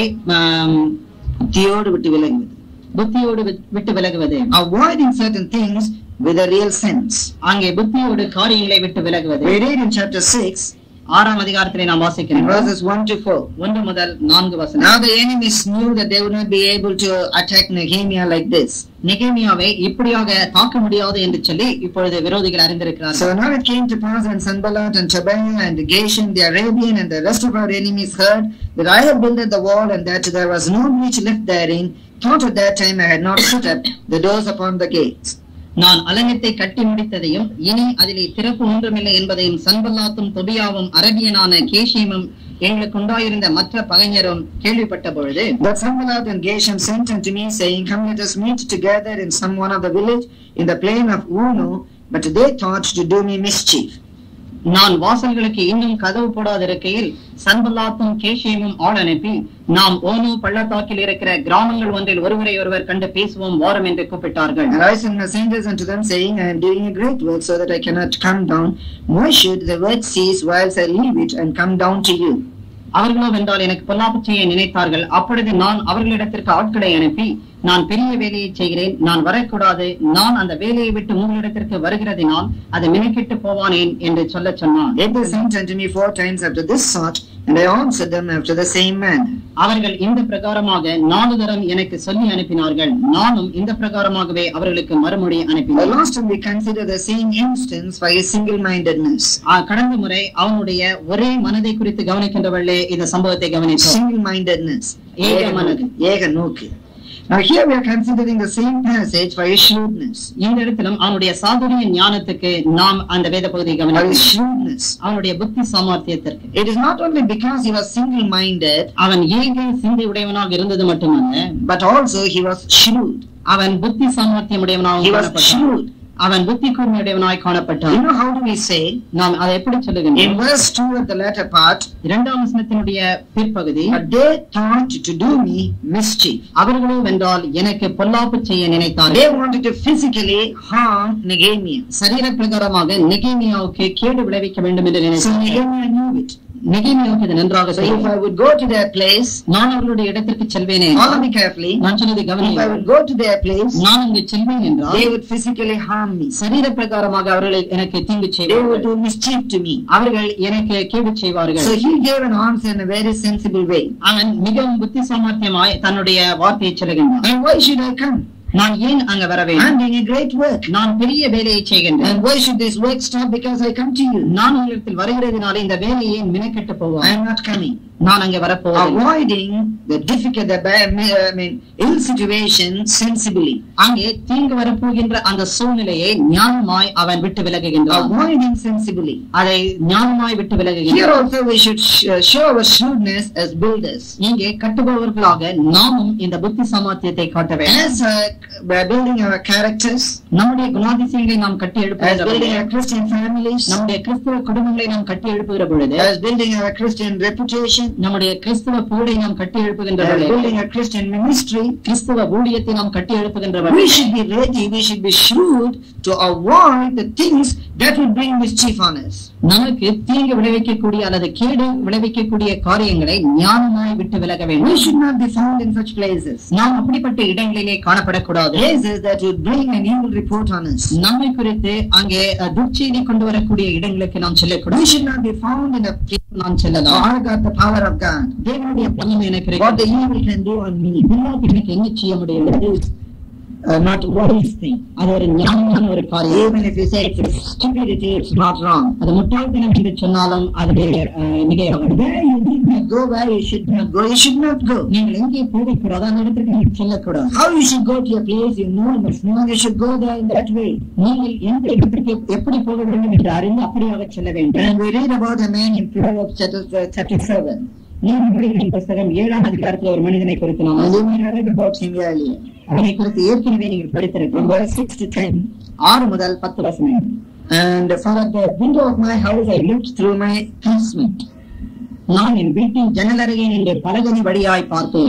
புத்தியோடு விட்டு விலகுவது. புத்தியோடு விட்டு விலகுவது. Avoiding certain things with a real sense. அங்கே புத்தியோடு காரியங்களை விட்டு விலகுவது. We read in chapter 6, 6ஆம் அதிகாரத்திலே நாம் வாசிக்கிறோம். verses 1 to 4. 1 முதல் 4 வசனம். Now the enemies knew that they would not be able to attack Nehemiah like this. நெகேமியாவை இப்படியாக தாக்க முடியாது என்று சொல்லி இப்பொழுது விரோதிகள் அறிந்திருக்கிறார்கள். So now it came to pass when Sanballat and Tobiah and Geshem the Arabian and the rest of our enemies heard that I had builded the wall and that there was no breach left therein, thought at that time I had not shut up the doors upon the gates. நான் அலங்கத்தை கட்டி முடித்ததையும் இனி அதிலே திறப்பு ஒன்றுமில்லை என்பதையும் சன்பல்லாத்தும் தொபியாவும் அரபியனான கேஷேமும் எங்களுக்கு உண்டாயிருந்த மற்ற பகைஞரும் கேள்விப்பட்ட பொழுது But Sanballat and Geshem sent unto me, saying, Come, let us meet together in some one of the village in the plain of Ono, but they thought to do me mischief. நான் வாசல்களுக்கு இன்னும் கதவு போடாதிருக்கையில் சன்பல்லாத்தும் கேஷேமும் ஆள் அனுப்பி நாம் ஓனு பள்ளத்தாக்கில் இருக்கிற கிராமங்கள் ஒன்றில் ஒருவரை ஒருவர் கண்டு பேசுவோம் வாரம் என்று கூப்பிட்டார்கள். And I sent messengers unto them, saying, I am doing a great work, so that I cannot come down. Why should the work cease whilst I leave it and come down to you? அவர்களோ வென்றால் எனக்கு பொல்லாப்பு செய்ய நினைத்தார்கள். அப்பொழுது நான் அவர்களிடத்திற்கு ஆட்களை அனுப்பி நான் பெரிய வேலையை செய்கிறேன், நான் வரக்கூடாது, நான் அந்த வேலையை விட்டு உங்களிடத்திற்கு வருகிறதினால் அது மினக்கிட்டு போவானேன் என்று சொல்ல சொன்னான். Yet they sent unto me 4 times after this sort, and I answered them after the same manner. அவர்கள் இந்த பிரகாரமாக 4 தரம் எனக்கு சொல்லி அனுப்பினார்கள். நானும் இந்த பிரகாரமாகவே அவர்களுக்கு மறுமொழி The அனுப்பினேன். last time we consider the same instance for his single-mindedness. கடந்த முறை அவனுடைய ஒரே மனதை குறித்து கவனிக்கின்றவர்களே இந்த சம்பவத்தை கவனித்தோம். Single-mindedness. ஏக மனது. ஏக நோக்கு. Now here we are considering the same passage for his shrewdness. இந்த இடத்திலும் அவனுடைய சாதுரிய ஞானத்துக்கு நாம் அந்த வேத பகுதியை For his கவனிக்கிறோம். shrewdness. அவனுடைய புத்தி சாமர்த்தியத்திற்கு. It is not only because he was single-minded, அவன் ஏக சிந்தை உடையவனாக இருந்தது மட்டுமல்ல, but also he was shrewd. அவன் புத்தி சாமர்த்தியம் உடையவனாக He was காணப்பட்டான். shrewd. அவன் புத்தி கூர்மையுடையவனாய் You காணப்பட்டான். know how do we say? நாம் அதை எப்படி In சொல்லுகின்றோம்? verse 2 at the latter part, 2ஆம் வசனத்தினுடைய பிற்பகுதி but they thought to do me mischief. அவர்களோ வென்றால் எனக்கு பொல்லாப்பு செய்ய நினைத்தார்கள். They wanted to physically harm Nehemiah. சரீர பிரகாரமாக நெகேமியாவுக்கு கேடு விளைவிக்க வேண்டும் என்று So நினைத்தார்கள். Nehemiah knew it. நெகேமியாவுக்கு இது நன்றாக So if தெரியும். I would go to their place, நான் அவர்களுடைய இடத்திற்கு செல்வேனே, follow me carefully. நான் சொன்னதை If I கவனியுங்கள். would go to their place, நான் அங்கு செல்வேன் என்றால் they would physically harm me. சரீர பிரகாரமாக அவர்களை எனக்கு தீங்கு They would செய்வார்கள். do mischief to me. அவர்கள் எனக்கு கேடு செய்வார்கள். So he gave an answer in a very sensible way. அவன் மிகவும் புத்தி சாமர்த்தியமாய் தன்னுடைய வார்த்தையை சொல்லுகின்றான். And why should I come? நான் ஏன் அங்க வர I'm வேண்டும்? doing a great work. நான் பெரிய வேலையை செய்கின்றேன். And why should this work stop because I come to you? நான் உங்களிடத்தில் வருகிறதுனால இந்த வேலையை ஏன் மினக்கெட்டு I போவான்? am not coming. நான் அங்கே வரப்போவதில்லை. Avoiding the difficult, ill situation sensibly. அங்கே தீங்கு வரப்போகின்ற அந்த சூழ்நிலையை ஞானமாய் அவன் விட்டு விலகுகின்றான். Avoiding sensibly. அதை ஞானமாய் விட்டு Here விலகுகின்றான். also we should show our shrewdness as builders. இங்கே கட்டுபவர்களாக நாமும் இந்த புத்தி சாமர்த்தியத்தை காட்ட வேண்டும். As we are building our characters, நம்முடைய குணாதிசயங்களை நாம் கட்டி as எழுப்புகிற building பொழுது, our Christian families, நம்முடைய கிறிஸ்துவ குடும்பங்களை நாம் கட்டி எழுப்புகிற பொழுது, as building our Christian reputation, நம்முடைய கிறிஸ்துவ புகழை நாம் கட்டி எழுப்புகின்ற as பொழுது, building our Christian ministry, கிறிஸ்துவ ஊழியத்தை நாம் கட்டி எழுப்புகின்ற we பொழுது, should be ready, we should be shrewd to avoid the things that would bring mischief on us. நமக்கு தீங்கு விளைவிக்கக்கூடிய அல்லது கேடு விளைவிக்கக்கூடிய காரியங்களை ஞானமாய் விட்டு விலக We வேண்டும். should not be found in such places. நாம் அப்படிப்பட்ட இடங்களிலே காணப்படக்கூடாது. Places that would bring an evil report on us. நம்மை குறித்து அங்கே துர்ச்செய்தி கொண்டு வரக்கூடிய இடங்களுக்கு நாம் We செல்லக்கூடாது. should not be found in a place நாம் செல்லலாம். I got the power of God. தேவனுடைய பலம் எனக்கு What the இருக்கிறது. evil can do on me. பிள்ளாக்கு எனக்கு என்ன செய்ய முடியாது? not a wise thing. அது ஒரு ஞானமான ஒரு காரியம். Even if you say it's stupidity, it's not wrong. அது முட்டாள்தனம் என்று சொன்னாலும் அது மிகையாகும். Where you did not go, where you should not go, you should not go. நீங்கள் எங்கே போகக்கூடாது அந்த இடத்துக்கு நீங்கள் செல்லக்கூடாது. How you should go to a place you know but no, you should go there in that way. நீங்கள் எந்த இடத்துக்கு எப்படி போக வேண்டும் என்று அறிந்து அப்படியாக செல்ல வேண்டும். And we read about a man in Proverbs chapter 37. நீதிமொழிகளின் புத்தகம் 7ஆம் அதிகாரத்தில் ஒரு மனிதனை குறித்து நாம் And we read about him earlier. அவனை குறித்து ஏற்கனவே நீங்கள் படித்திருக்கிறோம். Verse 6 to 10. 6 முதல் 10 வசனம். And for at the window of my house I looked through my casement. நான் என் வீட்டின் ஜன்னலருகே நின்று பலகனி வழியாய் பார்த்தேன்.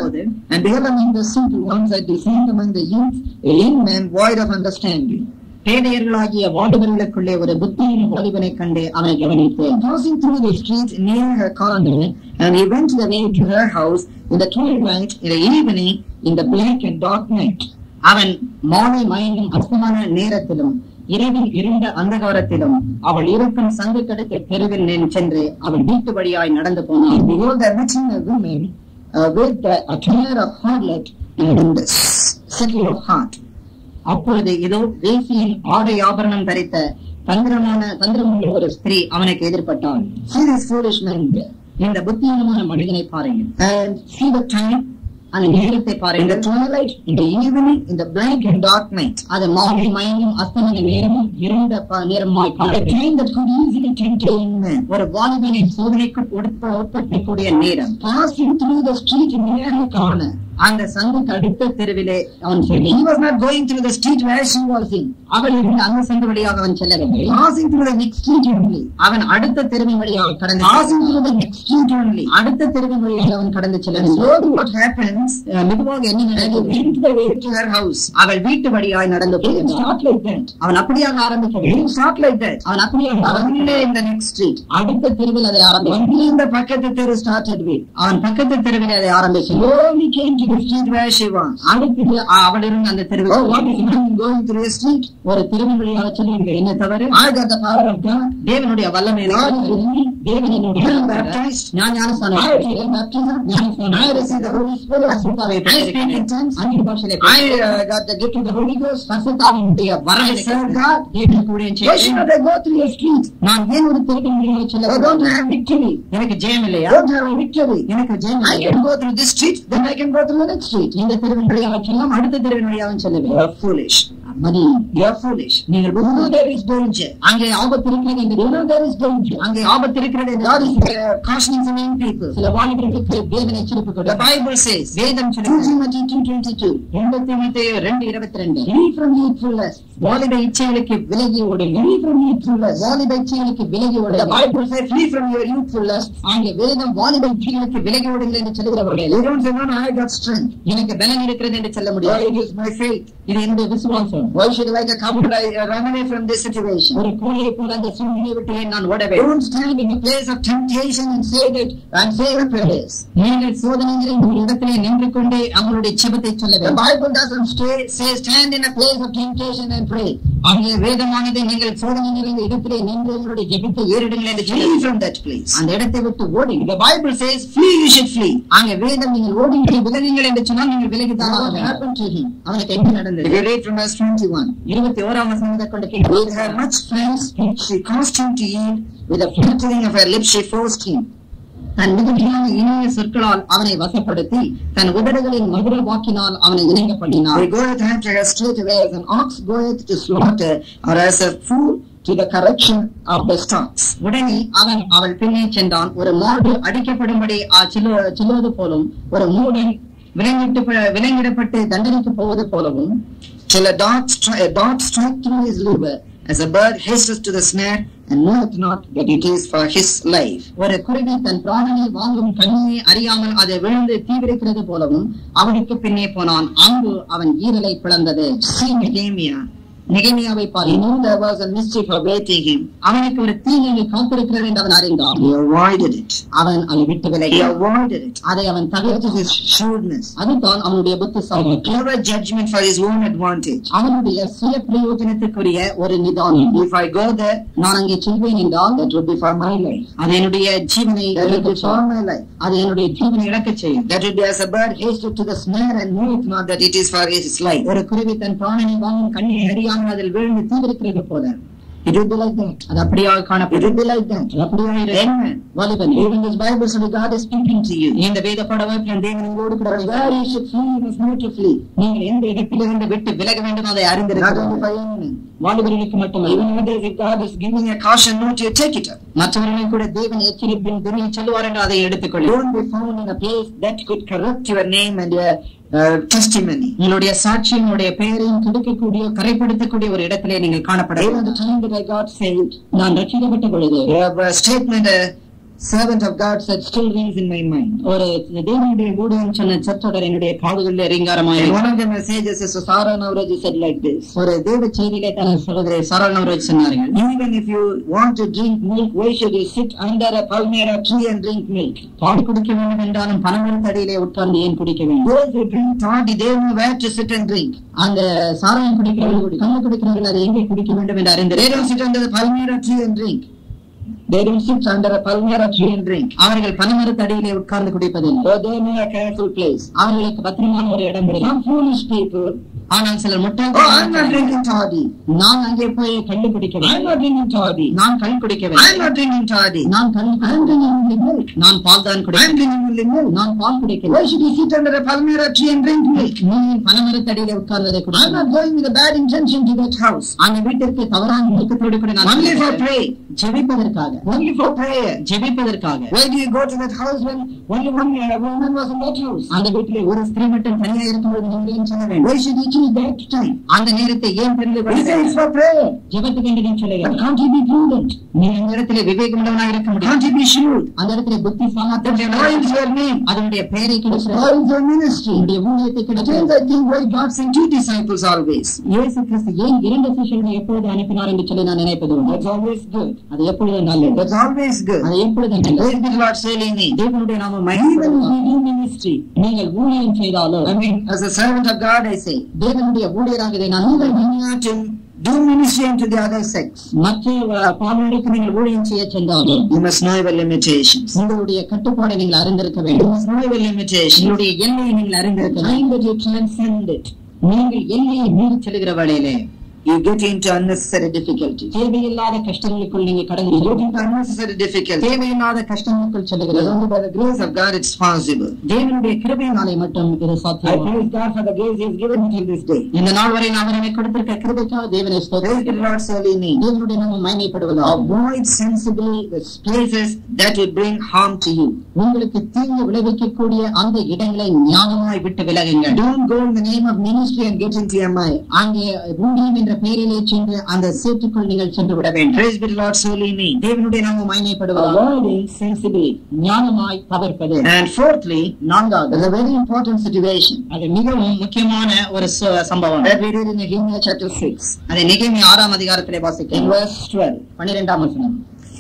And behold among the simple ones I discerned among the youth a young man void of understanding. பேதையர்களாகிய வாலிபர்களுக்குள்ளே ஒரு புத்தியின் வாலிபனை கண்டு அவனை கவனித்தேன். Passing through the street near her corner, and he went the way to her house in the twilight, in the evening, in the black and dark night. அவன் மாலை மயங்கும் அஸ்தமான நேரத்திலும் இரவில் இருண்ட அந்தகாரத்திலும் அவள் இருக்கும் சங்கு கடத்த தெருவில் சென்று அவள் வீட்டு வழியாய் நடந்து போனான். Behold, I met a woman with a attire of harlot and subtle of heart. அப்பொழுது இதோ வேசியின் ஆடை ஆபரணம் தரித்த தந்திரமுள்ள ஒரு ஸ்திரீ அவனுக்கு எதிர்பட்டாள். See this foolish man there. இந்த புத்தியமான மனிதனை பாருங்கள். And see the time, அந்த நேரத்தை in பாருங்கள். the twilight, in the evening, in the black and dark night. அது மாலை மயங்கும் அஸ்தமன நேரமும் இருண்ட நேரமாய் The time that could easily tempt a young man. ஒரு வாலிபனை சோதனைக்கு உட்படுத்தக்கூடிய நேரம். Passing through the street near her corner. அந்த சங்குக்கு அடுத்த தெருவிலே அவன் சொல்லி He was not going through the street where she was in. அவன் இருந்து அந்த சங்கு வழியாக அவன் செல்லவில்லை. Passing through the next street only. அவன் அடுத்த தெருவின் வழியாக கடந்து Passing through the next street only. அடுத்த தெருவின் வழியாக அவன் கடந்து And செல்லவில்லை. slowly what happens, மெதுவாக என்ன and he நடந்தது? went the way to her house. அவள் வீட்டு வழியாய் நடந்து He didn't போகிறான். start like that. அவன் அப்படியாக He ஆரம்பிக்கவில்லை. didn't start like that. அவன் அப்படியாக Only ஆரம்பிக்கவில்லை. in the next street. அடுத்த தெருவில் அதை ஆரம்பித்தான். Only in the பக்கத்து தெரு started with. அவன் பக்கத்து தெருவில் அதை ஆரம்பிச்சான். Slowly came to the street where she was. அடுத்து அவள் இருந்த அந்த Oh, தெருவில் what is man going through a street? ஒரு தெருவின் வழியாக செல்லுங்கள். என்ன தவறு? I got the power of God. தேவனுடைய வல்லமை God is in me. தேவன் என்னுடைய I am baptized. நான் ஞானஸ்நானம் I take baptism. I receive the Holy Spirit. I speak in tongues. அந்நிய பாஷையிலே I got the gift of the Holy Ghost. பரிசுத்தாவினுடைய I வரத்தை serve God. தேவனுக்கு ஊழியம் Why should செய்கிறேன். not I go through a street? நான் ஏன் ஒரு தெருவின் வழியாக I செல்ல don't have victory. எனக்கு ஜெயம் இல்லையா? Don't have a victory. எனக்கு ஜெயம் I இல்லையா? can go through this street, then I can go through the next street. இந்த தெருவின் வழியாக செல்லாம் அடுத்த தெருவின் வழியாக You செல்லுவேன். are foolish. Mathi You are foolish. நீங்கள் You know there is danger. அங்கே ஆபத்து இருக்கிறது என்று You know there is danger. அங்கே ஆபத்து இருக்கிறது என்று God is cautioning some young people. சில வாலிபர்களுக்கு தேவன் எச்சரிப்பு The கொடுக்கிறார். Bible says, வேதம் 2 சொல்லுகிறது Timothy 2:22, 2 தீமோத்தேயு 2:22 flee from youthful lust. வாலிப இச்சைகளுக்கு விலகி ஓடுங்கள். Flee from youthful lust. வாலிப இச்சைகளுக்கு விலகி The ஓடுங்கள். Bible says, flee from your youthful lust. அங்கே வேதம் வாலிப இச்சைகளுக்கு விலகி ஓடுங்கள் என்று சொல்லுகிறவர்கள் You don't say, no, I got strength. எனக்கு பலன் இருக்கிறது என்று சொல்ல Why, முடியாது. it is my faith. இது என்னுடைய விசுவாசம். Why should like a couple run away from this situation? ஒரு கோழையை போல அந்த சூழ்நிலையை விட்டு ஏன் நான் ஓட வேண்டும்? Don't stand in a place of temptation and say the prayers. நீங்கள் சோதனைகளில் ஒரு இடத்திலே நின்று கொண்டே அவங்களுடைய ஜெபத்தை சொல்ல The வேண்டும். Bible doesn't say stand in a place of temptation and pray. அங்கே வேதமானது நீங்கள் சோதனை நிறைந்த இடத்திலே நின்று உங்களுடைய ஜெபத்தை ஏறிடுங்கள் என்று Flee சொல்லுகிறது. from that place. அந்த இடத்தை விட்டு ஓடுங்கள். The Bible says flee, you should flee. அங்கே வேதம் நீங்கள் ஓடுங்கள் விலகுங்கள் என்று சொன்னால் நீங்கள் விலகித்தான் ஆக What வேண்டும். happened to him? அவனுக்கு என்ன If நடந்தது? you read from verse 21, 21ஆம் வசனத்தை கொண்டு with கேட்கிறோம். her much friends, she caused him to yield. With the fluttering of her lips, she forced him. தன் மிகுதியான இனிய சொற்களால் அவனை வசப்படுத்தி தன் உதடுகளின் மதுர வாக்கினால் அவனை இணங்க பண்ணினார். He goeth after her straightway as an ox goeth to slaughter, or as a fool to the correction of the stocks. உடனே அவன் அவள் பின்னே சென்றான். ஒரு மாடு அடிக்கப்படும்படி சொல்லுவது போலும் ஒரு மூடன் விலங்கிடப்பட்டு தண்டனைக்கு போவது போலவும் Till a dart strike through his liver, as a bird hastes to the snare, and knoweth not that it is for his life. ஒரு குருவி தன் பிராணனை வாங்கும் கண்ணியை அறியாமல் அதை விழுந்து தீவிரிக்கிறது போலவும் அவனுக்கு பின்னே போனான். அம்பு அவன் ஈரலை பிளந்தது. See Nehemiah, நெகேமியாவை He பாருங்கள். knew there was a mischief awaiting him. அவனுக்கு ஒரு தீங்கு காத்திருக்கிறது என்று அவன் அறிந்தான். He avoided it. அவன் அதை விட்டு He விலகினான். avoided it. அதை அவன் That is தவிர்த்து his shrewdness. அதுதான் அவனுடைய புத்திசாலித்தனம். Clever judgment for his own advantage. அவனுடைய சுய பிரயோஜனத்துக்குரிய ஒரு நிதானம். If I go there, நான் அங்கே செல்வேன் என்றால் that would be for my life. அது என்னுடைய ஜீவனை That would be இழக்கச் for செய்யும். my life. அது என்னுடைய ஜீவனை இழக்கச் செய்யும். That would be as a bird hasted to the snare and knoweth not that it is for his life. ஒரு குருவி தன் பிராணனை வாங்கும் கண்ணியை அறியாமல் அதில் விழுந்து தீவிரிக்கிறது போல It would be like that. அது அப்படியாக It would காணப்படும். be like that. அது அப்படியாக இருக்கும். Amen. வாலிபனே, Even this Bible study, God is speaking to you. இந்த வேத பாடவாக்கியம் தேவன் உங்களோடு கூட But where you should flee, you must know to flee. நீங்கள் எந்த இடத்திலிருந்து விட்டு விலக வேண்டும் அதை Not only அறிந்திருக்கிறார்கள். for young men. வாலிபர்களுக்கு மட்டுமல்ல, Even others, if God is giving a caution note, you take it up. மற்றவர்களும் கூட தேவன் எச்சரிப்பின் துணியை சொல்லுவார் என்று அதை எடுத்துக்கொள்ளும். Don't be found in a place that could corrupt your name and your testimony. உங்களுடைய சாட்சியும் உங்களுடைய பெயரையும் கெடுக்கக்கூடிய கரைப்படுத்தக்கூடிய ஒரு இடத்திலே நீங்கள் காணப்பட Even வேண்டும். the time that I got saved, நான் ரட்சிக்கப்பட்ட பொழுது a statement a servant of God said still rings in my mind. ஒரு தேவனுடைய ஊழியம் சொன்ன சொற்றொடர் என்னுடைய காதுகளில் And ரீங்காரமாக one of the messages is Sara Navraji said like this. ஒரு தேவ செய்தியிலே தன சகோதரி சாரா நவரோஜ் சொன்னார்கள், Even if you want to drink milk, why should you sit under a palmyra tree and drink milk? பால் குடிக்க வேண்டும் என்றாலும் பனமரத்தடியிலே உட்கார்ந்து ஏன் குடிக்க வேண்டும்? Those who drink toddy, they know where to sit and drink. அந்த சாராயம் குடிக்கிறவர்கள் கண்ணு குடிக்கிறவர்கள் அதை எங்கே குடிக்க வேண்டும் என்று They don't அறிந்திருக்கிறார்கள். sit under the palmyra tree and drink. They don't sit under a palmyra tree and drink. அவர்கள் பனமரத்தடியிலே உட்கார்ந்து குடிப்பதில்லை. So they know a careful place. அவர்களுக்கு பத்திரமான ஒரு இடம் கிடைக்கும். Some foolish people, ஆனால் சிலர் oh, I'm not முட்டாள், drinking toddy. நான் அங்கே போய் கள்ளு I'm குடிக்கவில்லை, not drinking toddy. நான் கள் I'm குடிக்கவில்லை, not drinking toddy. நான் கல் I'm drinking only milk. நான் பால் தான் I'm குடிக்கிறேன், drinking only milk. நான் பால் Why குடிக்கவில்லை. should you sit under a palmyra tree and drink milk? நீ பனமரத்தடியிலே உட்கார்ந்ததை I'm குடிக்கணும். not going with a bad intention to that house. அந்த வீட்டிற்கு தவறான நோக்கத்தோடு கூட நான் Only for செல்கிறேன். pray. ஜெபிப்பதற்காக, Only for prayer. ஜெபிப்பதற்காக. Why do you go to that house when only one woman was in that house? அந்த வீட்டிலே ஒரு ஸ்திரீ மட்டும் தனியாக இருக்கும்போது நீங்கள் ஏன் சொல்ல வேண்டும்? Why should you choose that time? அந்த நேரத்தை ஏன் தெரிந்து கொள்ள He says வேண்டும்? for prayer. ஜெபத்துக்கு என்று நீ But சொல்லுகிறேன். can't you be prudent? நீ அந்த இடத்திலே விவேகமுள்ளவனாக இருக்க முடியும். Can't you be shrewd? அந்த இடத்திலே புத்தி That சாமர்த்தியம் spoils your name. அதனுடைய பெயரை கெடுக்கிறது, Spoils your ministry. உன்னுடைய ஊழியத்தை Again, கெடுக்கிறது. I think why God sent two disciples always. இயேசு கிறிஸ்து ஏன் இரண்டு சீஷர்களை எப்பொழுது அனுப்பினார் என்று சொல்லி நான் நினைப்பது உண்டு. That's always good. அது எப்பொழுது நல்லது, That's always good. அது எப்பொழுது நல்லது. Praise be the Lord, Sally name. தேவனுடைய நாம Even மகிமைப்படுவதாக. if you do ministry, நீங்கள் ஊழியம் செய்தாலும், I mean, as a servant of God, I say, தேவனுடைய ஊழியராக இதை நான் even உங்கள் when you are to do ministry into the other sex, மற்ற பாலனுக்கு நீங்கள் ஊழியம் செய்ய சென்றாலும் you must know your limitations. உங்களுடைய கட்டுப்பாடை நீங்கள் அறிந்திருக்க You வேண்டும். must know your limitations. உங்களுடைய எல்லையை நீங்கள் அறிந்திருக்க வேண்டும். Time that you transcend it, நீங்கள் எல்லையை மீறி செல்கிற வேளையிலே you get into unnecessary difficulties. தேவையில்லாத கஷ்டங்களுக்குள் நீங்க கடந்து You get செல்லுங்கள். into unnecessary difficulties. தேவையில்லாத கஷ்டங்களுக்குள் But செல்லுகிறது. only by the grace of God it's possible. தேவனுடைய கிருபையினாலே மட்டும் இது I சாத்தியம். praise God for the grace He has given me till this day. இந்த நாள் வரை நான் அவரை கொடுத்திருக்க கிருபைக்காக தேவனை Praise ஸ்தோத்திரிக்கிறேன். the Lord's holy name. தேவனுடைய நாமம் மகிமைப்படுவதாக. Avoid sensibly the places that would bring harm to you. உங்களுக்கு தீங்கு விளைவிக்கக்கூடிய அந்த இடங்களை ஞானமாய் விட்டு விலகுங்கள். Don't go in the name of ministry and get into MI. அங்கே ஊழியம் என்ற பெயரிலே சென்று அந்த சேற்றுக்குள் நீங்கள் சென்று விட வேண்டும். Praise be the Lord's holy name. தேவனுடைய நாமம் மகிமைப்படுவதாக. Avoiding sensibly. ஞானமாய் தவிர்ப்பது. And fourthly, நான்காவது, there's a very important situation அது மிகவும் முக்கியமான ஒரு சம்பவம். that we read in Nehemiah chapter 6, அதை நெகேமியா 6ஆம் அதிகாரத்திலே in வாசிக்கிறோம். verse 12. 12ஆம் வசனம்.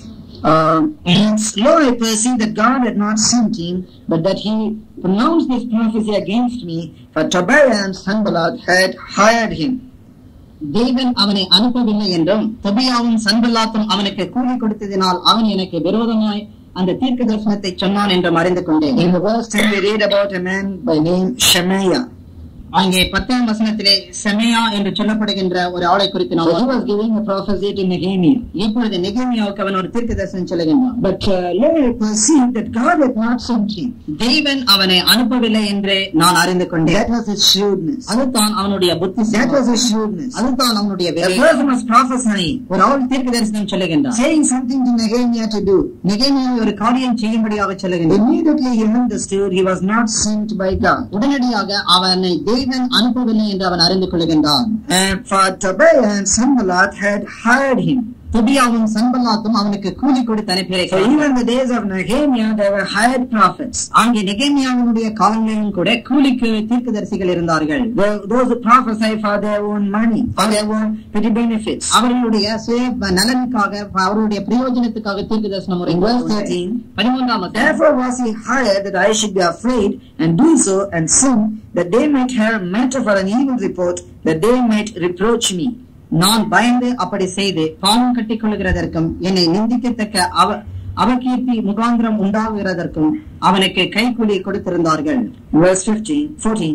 And lo, I perceived that God had not sent him, but that he pronounced this prophecy against me, for Tobiah and Sanballat had hired him. தேவன் அவனை அனுப்பவில்லை என்றும் தொபியாவும் சன்பல்லாத்தும் அவனுக்கு கூலி கொடுத்ததினால் அவன் எனக்கு விரோதமாய் அந்த தீர்க்க தரிசனத்தை சொன்னான் என்றும் அறிந்து கொண்டேன். In the verse 10 we read about a man by name Shemaiah. அங்கே 10ஆம் வசனத்திலே செமையா என்று சொல்லப்படுகின்ற ஒரு ஆளை குறித்து So he நாம் was giving a prophecy to Nehemiah. இப்பொழுது நெகேமியாவுக்கு அவன் ஒரு தீர்க்க தரிசனம் சொல்லுகின்றான். But lo, I perceived that God had not sent him. தேவன் அவனை அனுப்பவில்லை என்று நான் அறிந்து கொண்டேன். That was his shrewdness. அதுதான் அவனுடைய புத்தி. That was his shrewdness. அதுதான் அவனுடைய A Vivegam. person was prophesying, ஒரு ஆள் தீர்க்க தரிசனம் சொல்லுகின்றான். saying something to Nehemiah to do. நெகேமியா ஒரு காரியம் செய்யும்படியாக சொல்லுகின்றான். Immediately he understood he was not sent by God. உடனடியாக அவனை தேவன் அனுப்பவில்லை என்று அவன் அறிந்து கொள்கின்றான். And for Tobiah and Sanballat had hired him. தொபியாவும் சன்பல்லாத்தும் அவனுக்கு கூலி கொடுத்து So அனுப்பியிருக்கிறார்கள். even in the days of Nehemiah, there were hired prophets. அங்கே நெகேமியாவினுடைய காலங்களிலும் கூட கூலிக்கு தீர்க்கதரிசிகள் இருந்தார்கள். Those who prophesy for their own money, for their own petty benefits. அவர்களுடைய சுய நலனுக்காக அவருடைய பிரயோஜனத்துக்காக தீர்க்க தரிசனம் In verse 13, 13 therefore was he hired that I should be afraid and do so and sin, that they might have matter for an evil report, that they might reproach me. நான் பயந்து அப்படி செய்து பாவம் கட்டிக் கொள்கிறதற்கும் என்னை நிந்திக்கத்தக்க அவகீர்த்தி முகாந்திரம் உண்டாகுகிறதற்கும் அவனுக்கு கைக்கூலி கொடுத்திருந்தார்கள். Verse 14,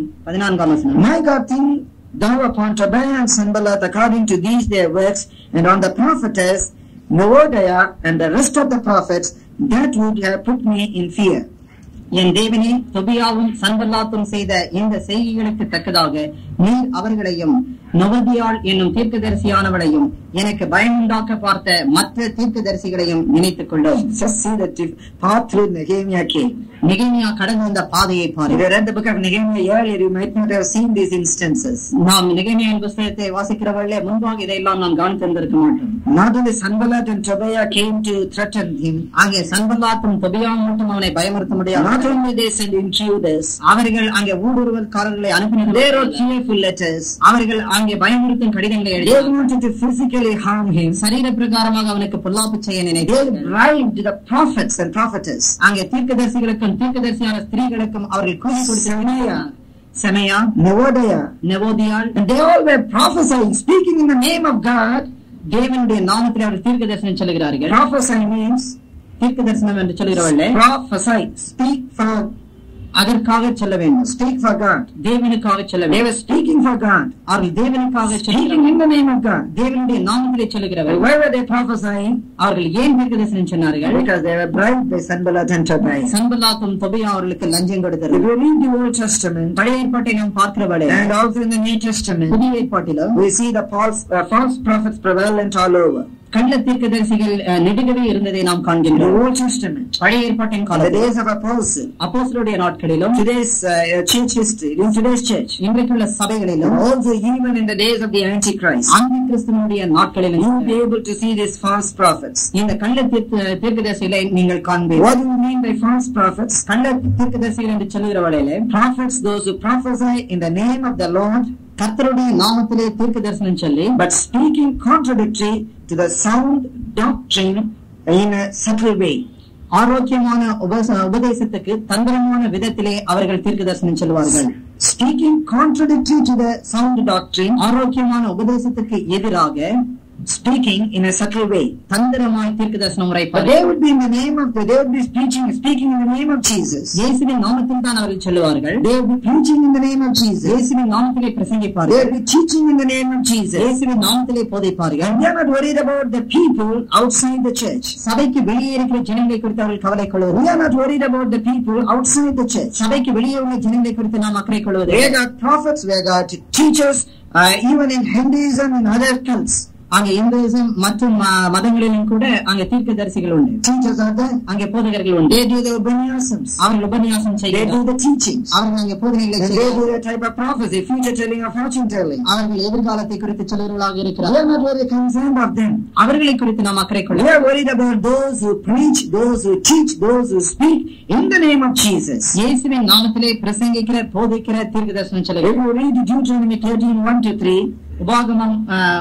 14 My God, think thou upon Tobiah and Sanballat according to these their works, and on the prophetess Noadiah and the rest of the prophets, that would have put me in fear. என் தேவனே, தொபியாவும் சன்பல்லாத்தும் செய்த இந்த செய்திகளுக்கு தக்கதாக நீர் அவர்களையும் நொவதியாள் என்னும் தீர்க்கதரிசியானவளையும் எனக்கு பயமுண்டாக்க பார்த்த மற்ற தீர்க்கதரிசிகளையும் நினைத்துக் கொண்டோம். Just see the path through Nehemiah came. நெகேமியா கடந்து வந்த பாதையை If you பாருங்கள். read the book of Nehemiah earlier, you might not have seen these instances. நாம் நெகேமியாவின் புத்தகத்தை வாசிக்கிறவர்களே முன்பாக இதையெல்லாம் நாம் கவனித்திருந்திருக்க மாட்டோம். Not only Sanballat and Tobiah came to threaten him, அங்கே சன்பல்லாத்தும் தொபியாவும் மட்டும் அவனை பயமுறுத்த முடியாது. not only they sent intruders, அவர்கள் அங்கே ஊடுருவல்காரர்களை they அனுப்பினார்கள். wrote fearful letters. அவர்கள் அங்கே பயமுறுத்தும் கடிதங்களை They எழுதினார்கள். wanted to physically harm him. சரீர பிரகாரமாக அவனுக்கு பொல்லாப்பு செய்ய They நினைத்தார்கள். bribed the prophets and prophetess. அங்கே தீர்க்கதரிசிகளுக்கும் தீர்க்கதரிசியான ஸ்திரீகளுக்கும் அவர்கள் கூலி கொடுத்தார்கள். செமையா, Noadiah. நெவோதியாள், And they all were prophesying, speaking in the name of God. தேவனுடைய நாமத்தில் அவர்கள் தீர்க்க தரிசனம் சொல்லுகிறார்கள். Prophesy means தீர்க்க தரிசனம் என்று சொல்லுகிறவர்களே prophesy, speak for, அதற்காக சொல்ல வேண்டும். speak for God. தேவனுக்காக சொல்ல They வேண்டும். were speaking for God, அவர்கள் தேவனுக்காக speaking சொல்லுகிறார்கள். in the name of God. தேவனுடைய நாமத்திலே But சொல்லுகிறவர்கள். why were they prophesying? அவர்கள் ஏன் தீர்க்க தரிசனம் சொன்னார்கள்? Because they were bribed by Sanballat and Tobiah. சன்பல்லாத்தும் Tobiah அவர்களுக்கு லஞ்சம் If கொடுத்தார்கள். you read the Old Testament பழைய ஏற்பாட்டை நாம் பார்க்கிறவர்களே, and also in the New Testament, புதிய ஏற்பாட்டிலும் we see the false prophets prevalent all over. கள்ள தீர்க்கதரிசிகள் நெடுகவே இருந்ததை நாம் In the காண்கின்றோம். Old Testament, பழைய ஏற்பாட்டின் in the காலத்தில் days of Apostle, அப்போஸ்தலருடைய நாட்களிலும் today's church history, in today's church, இன்றைக்குள்ள சபைகளிலும் also even in the days of the Antichrist, ஆந்தி கிறிஸ்துவனுடைய you will நாட்களிலும் be able to see these false prophets. இந்த கள்ள தீர்க்கதரிசிகளை நீங்கள் காண்பீர்கள். What do you mean by false prophets? கள்ள தீர்க்கதரிசிகள் என்று சொல்லுகிறவர்களே, Prophets, those who prophesy in the name of the Lord, கர்த்தருடைய நாமத்திலே தீர்க்க தரிசனம் சொல்லி but speaking contradictory to the sound doctrine in a subtle way. ஆரோக்கியமான உபதேசத்துக்கு தந்திரமான விதத்திலே அவர்கள் தீர்க்க தரிசனம் சொல்வார்கள். Speaking contradictory to the sound doctrine, ஆரோக்கியமான உபதேசத்துக்கு எதிராக speaking in a subtle way. தந்திரமாய் தீர்க்க தரிசனம் But உரைப்பார்கள். they would be in the name of, they would be speaking in the name of Jesus. இயேசுவின் நாமத்தில் தான் அவர்கள் சொல்லுவார்கள். They would be preaching in the name of Jesus. இயேசுவின் நாமத்திலே They பிரசங்கிப்பார்கள். would be teaching in the name of Jesus. இயேசுவின் நாமத்திலே போதிப்பார்கள். And they are not worried about the people outside the church. சபைக்கு வெளியே இருக்கிற ஜனங்களை குறித்து அவர்கள் கவலை We கொள்வது. are not worried about the people outside the church. சபைக்கு வெளியே உள்ள ஜனங்களை குறித்து நாம் அக்கறை கொள்வது. We got prophets, we got teachers, even in Hinduism and other cults. அங்கே இந்துயிசம் மற்றும் மதங்களிலும் கூட அங்கே தீர்க்கதரிசிகள் உண்டு. Teachers are there. அங்கே போதகர்கள் உண்டு. They do the upaniyasams. அவர்கள் உபன்யாசம் They do செய்கிறார்கள். the teachings. அவர்கள் அங்கே போதனைகளை And they செய்கிறார்கள். do the type of prophecy, future telling or fortune telling. அவர்கள் எதிர்காலத்தை குறித்து சொல்லுவர்களாக We இருக்கிறார்கள். are not very concerned of them. அவர்களை குறித்து நாம் அக்கறை We கொள்ள. are worried about those who preach, those who teach, those who speak in the name of Jesus. இயேசுவின் நாமத்திலே பிரசங்கிக்கிற போதிக்கிற தீர்க்கதரிசனம் If சொல்லுகிறார். you read Deuteronomy 13:1-3, உபாகமம்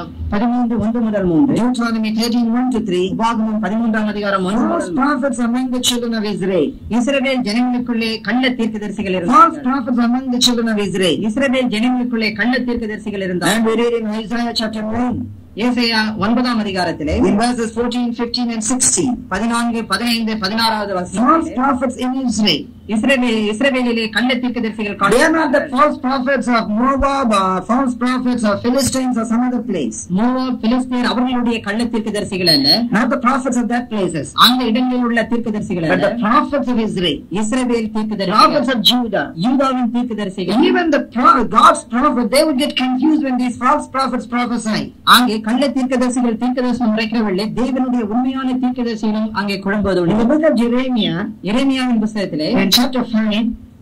13:1-3, Deuteronomy 13:1-3, உபாகமம் 13ஆம் அதிகாரம் 1 false முதல் prophets among the children of Israel. இஸ்ரவேல் ஜனங்களுக்குள்ளே கள்ள தீர்க்கதரிசிகள் False இருந்தார்கள். prophets among the children of Israel. இஸ்ரவேல் ஜனங்களுக்குள்ளே கள்ள தீர்க்கதரிசிகள் இருந்தார்கள். And we read in Isaiah chapter 9, ஏசாயா 9ஆம் அதிகாரத்திலே in verses 14, 15 and 16. 14, 15, 16வது False வசனத்திலே prophets in Israel. இஸ்ரவேலிலே கள்ள தீர்க்கதரிசிகள் They are not the காணப்படுகிறார்கள். false prophets of Moab or false prophets of Philistines or some other place. Moab, பிலிஸ்தீர் அவர்களுடைய கள்ள தீர்க்கதரிசிகள் அல்ல. Not the prophets of that places. அந்த இடங்களில் உள்ள தீர்க்கதரிசிகள் But அல்ல. the prophets of Israel. Israel Prophets தீர்க்கதரிசிகள், of Judah. யூதாவின் தீர்க்கதரிசிகள். Even the God's prophet, they would get confused when these false prophets prophesy. அங்கே கள்ள தீர்க்கதரிசிகள் தீர்க்கதரிசனம் உரைக்கிறவர்களே, தேவனுடைய உண்மையான தீர்க்கதரிசிகளும் அங்கே குழம்புவது In the உண்டு. book of Jeremiah, எரேமியாவின் புத்தகத்திலே in chapter 5,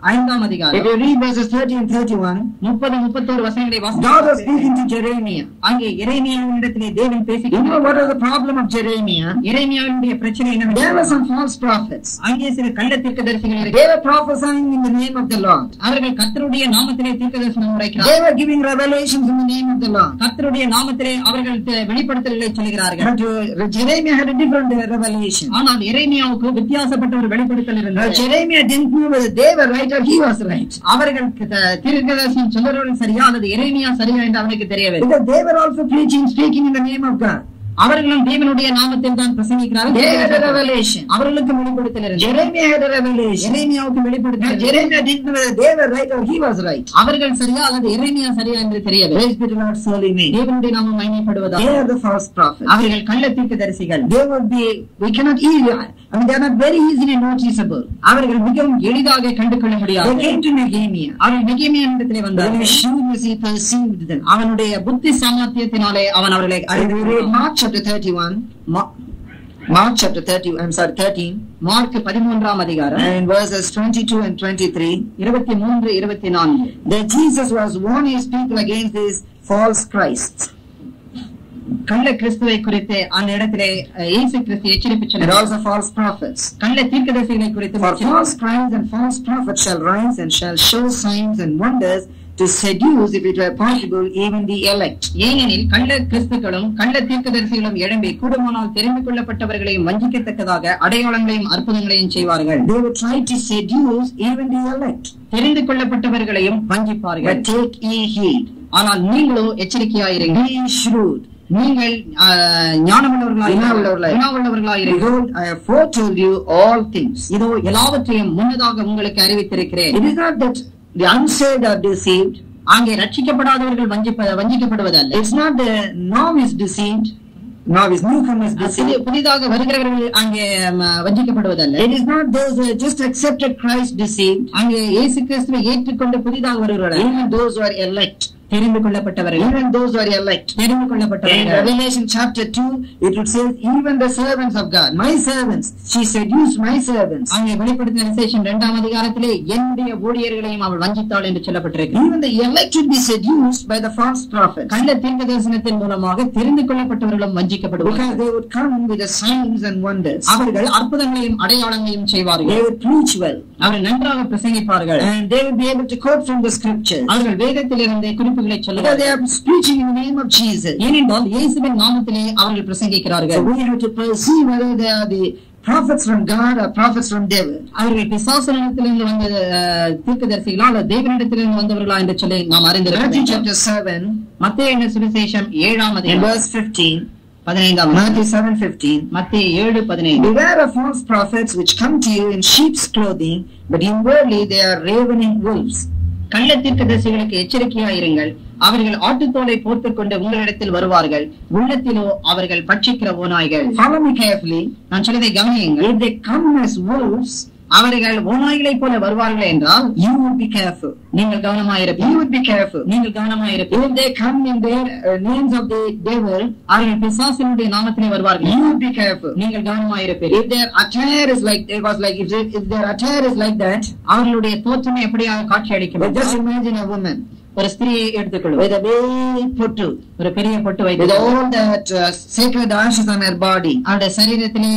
5ஆம் If அதிகாரம் you read verses 30 and 31, 30-31 வசனங்களை God was வாசிக்கிறோம். speaking to Jeremiah. அங்கே எரேமியாவினிடத்திலே தேவன் You know what பேசினார். was the problem of Jeremiah? எரேமியாவினுடைய பிரச்சனை There were என்னவென்றால் some false prophets. அங்கே சில கள்ள தீர்க்கதரிசிகள் They இருக்கிறார்கள். were prophesying in the name of the Lord. அவர்கள் கர்த்தருடைய நாமத்திலே தீர்க்கதரிசனம் உரைக்கிறார்கள். They were giving revelations in the name of the Lord. கர்த்தருடைய நாமத்திலே அவர்கள் வெளிப்படுத்தல்களை சொல்கிறார்கள். But Jeremiah had a different revelation. ஆனால் எரேமியாவுக்கு வித்தியாசப்பட்ட ஒரு வெளிப்படுத்தல் இருந்தது. Jeremiah didn't know whether they were right or he was right. அவர்களுக்கு தீர்க்கதரிசனம் சொல்றவர்கள் சரியா அல்லது எரேமியா சரியா என்று அவனுக்கு தெரியவில்லை. Because they were also preaching, speaking in the name of God. அவர்களும் தேவனுடைய நாமத்தில் தான் They had a பிரசங்கிக்கிறார்கள். revelation. அவர்களுக்கு வெளிப்படுத்தல் இருந்தது. Jeremiah had a revelation. எரேமியாவுக்கு Now, வெளிப்படுத்தல். Jeremiah didn't know whether they were right or he was right. அவர்கள் சரியா அல்லது எரேமியா சரியா என்று தெரியவில்லை. Praise be to Lord's holy name. தேவனுடைய நாமம் மகிமைப்படுவதாக. They are the false prophets. அவர்கள் கள்ள தீர்க்கதரிசிகள். They would be, we cannot easily, they are not very easily noticeable. அவர்கள் மிகவும் எளிதாக கண்டுகொள்ள They முடியாது. came to Nehemiah. அவர்கள் நெகேமியாவிடத்திலே When வந்தார்கள். his shrewdness he perceived them. அவனுடைய புத்தி சாமர்த்தியத்தினாலே அவன் அவர்களை And we read Mark chapter 31. Mark chapter 13. Mark 13ஆம் அதிகாரம் And verses 22 and 23. 23-24 That Jesus was warning his people against these false Christs. கள்ள கிறிஸ்துவை குறித்து அந்த இடத்திலே இயேசு கிறிஸ்து எச்சரிப்பு And சொன்னார். also false prophets. கள்ள தீர்க்கதரிசிகளை குறித்து For எச்சரிப்பு. false Christs and false prophets shall rise and shall show signs and wonders to seduce, if it were possible, even the elect. ஏனெனில் கள்ள கிறிஸ்துக்களும் கள்ள தீர்க்கதரிசிகளும் எழும்பி கூடுமானால் தெரிந்து கொள்ளப்பட்டவர்களையும் வஞ்சிக்கத்தக்கதாக அடையாளங்களையும் அற்புதங்களையும் செய்வார்கள். They would try to seduce even the elect. தெரிந்து கொள்ளப்பட்டவர்களையும் வஞ்சிப்பார்கள். But take ye heed. ஆனால் நீங்களோ எச்சரிக்கையாயிருங்கள். Be shrewd. நீங்கள் ஞானமுள்ளவர்களாயிருங்கள். Behold, I have foretold you all things. இதோ எல்லாவற்றையும் முன்னதாக உங்களுக்கு அறிவித்திருக்கிறேன். It is not that the unsaved are deceived. அங்கே ரட்சிக்கப்படாதவர்கள் வஞ்சிக்கப்படுவதல்ல. It's not the novice deceived. Novice newcomers deceived. புதிதாக வருகிறவர்கள் அங்கே வஞ்சிக்கப்படுவதல்ல. It is not those who have just accepted Christ deceived. அங்கே இயேசு கிறிஸ்துவை ஏற்றுக்கொண்டு புதிதாக வருகிறவர்கள். Even those who are elect. தெரிந்து கொள்ளப்பட்டவர்கள். Even those who are elect. தெரிந்து In கொள்ளப்பட்டவர்கள். Revelation chapter 2, it would say, even the servants of God, my servants, she seduced my servants. அங்கே வெளிப்படுத்தின விசேஷம் 2ஆம் அதிகாரத்திலே என்னுடைய ஊழியர்களையும் அவள் வஞ்சித்தாள் என்று சொல்லப்பட்டிருக்கு. Even the elect would be seduced by the false prophets. கள்ள தீர்க்கதரிசனத்தின் மூலமாக தெரிந்து கொள்ளப்பட்டவர்களும் வஞ்சிக்கப்படுவார்கள். Because they would come with the signs and wonders. அவர்கள் அற்புதங்களையும் அடையாளங்களையும் செய்வார்கள். They would preach well. அவர்கள் நன்றாக பிரசங்கிப்பார்கள். And they would be able to quote from the scriptures. அவர்கள் வேதத்திலிருந்து குறிப்புகளை Because they சொல்லுவார்கள். are preaching in the name of Jesus. ஏனென்றால் இயேசுவின் நாமத்திலே அவர்கள் So பிரசங்கிக்கிறார்கள். we have to perceive whether they are the prophets from God or prophets from devil. அவர்கள் பிசாசனிடத்திலிருந்து வந்த தீர்க்கதரிசிகளா அல்லது தேவனிடத்திலிருந்து வந்தவர்களா என்று சொல்லி நாம் Matthew அறிந்திருக்கிறோம். chapter 7 மத்தேயு சுவிசேஷம் 7ஆம் and அதிகாரம் verse 15. 15ஆம் Matthew 7:15. மத்தேயு 7:15 Beware of false prophets which come to you in sheep's clothing, but inwardly they are ravening wolves. கள்ள தீர்க்கதரிசிகளுக்கு எச்சரிக்கையாயிருங்கள். அவர்கள் ஆட்டுத்தோலை போர்த்துக் கொண்டு உங்களிடத்தில் வருவார்கள். உள்ளத்திலோ அவர்கள் பட்சிக்கிற ஓநாய்கள். Follow me carefully. நான் சொல்வதை கவனியுங்கள். If they come as wolves, அவர்கள் ஓநாய்களைப் போல வருவார்கள் என்றால் you would be careful. நீங்கள் You கவனமாயிருப்பீர்கள். would be careful. நீங்கள் கவனமாயிருப்பீர்கள். If they come in their names of the devil, அவர்கள் பிசாசினுடைய நாமத்திலே வருவார்கள். you would be careful. நீங்கள் கவனமாயிருப்பீர்கள். If their attire is like, if their attire is like that, அவர்களுடைய தோற்றமே எப்படியாக காட்சி but அளிக்கும். just imagine a woman ஒரு ஸ்திரியை எடுத்துக்கொள்வோம். with a big puttu, ஒரு பெரிய பொட்டு with வைத்து all that sacred ashes on her body, அவருடைய சரீரத்திலே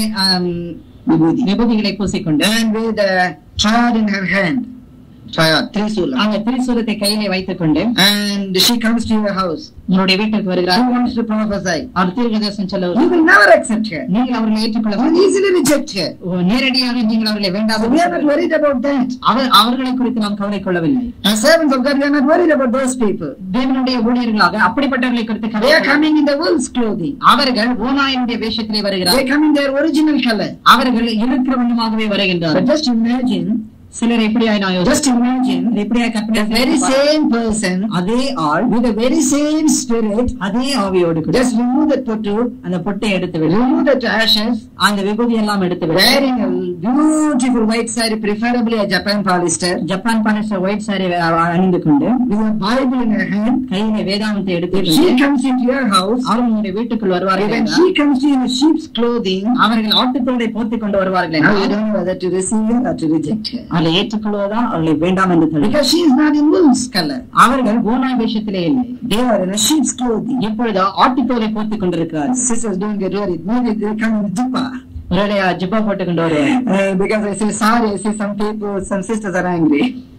விபூதிகளை பூசிக்கொண்டு and with a triad in her hand, triad, trisula, அங்க திரிசூலத்தை கையிலே வைத்துக் கொண்டு and she comes to your house. உங்களுடைய வீட்டுக்கு Who வருகிறார். wants to prophesy? அவர் தீர்க்கதரிசனம் சொல்ல You will never accept her. நீங்கள் அவர்களை ஏற்றுக்கொள்ள You will easily reject her. நேரடியாக நீங்கள் அவர்களை வேண்டாம். So we are not worried about that. அவர்களை குறித்து நாம் கவலை கொள்ளவில்லை. As servants of God, we are not worried about those people. தேவனுடைய ஊழியர்களாக அப்படிப்பட்டவர்களை குறித்து They கவலை are coming in the wolf's clothing. அவர்கள் ஓநாயினுடைய வேஷத்திலே They வருகிறார்கள். come in their original color. அவர்கள் இருக்கிற வண்ணமாகவே But வருகின்றார்கள். just imagine, சிலர் எப்படியாய் நான் just imagine, எப்படியாய் கற்பனை the very same person அதே ஆள் with the very same spirit, அதே ஆவியோடு கூட just remove that puttu, அந்த பொட்டை எடுத்து விடு, remove that ashes, அந்த விபூதி எல்லாம் எடுத்து விடு, wearing a beautiful white saree, preferably a Japan polyester, Japan polyester white sari அணிந்து கொண்டு with a Bible in her hand. கையில வேதாந்தத்தை எடுத்து If she comes into your house, அவர்கள் உங்களுடைய வீட்டுக்குள் வருவார்கள் when என்றால், she comes to you in sheep's clothing, அவர்கள் ஆட்டுத்தோலை போர்த்திக் கொண்டு வருவார்கள் now you என்றால், don't know whether to receive her or to reject her. அதை ஏற்றுக்கொள்வதா அவர்களை வேண்டாம் என்று தள்ளி. Because she is not in wolf's color. அவர்கள் ஓனாய் வேஷத்திலே இல்லை. They are in a sheep's clothing. இப்பொழுது ஆட்டுத்தோலை போட்டுக் கொண்டிருக்கிறார். Sisters don't get worried. Maybe they come in jubba. ஒருவேளை ஜிப்பா போட்டுக் கொண்டு வருவார். Because I say sorry, I see some people, some sisters are angry.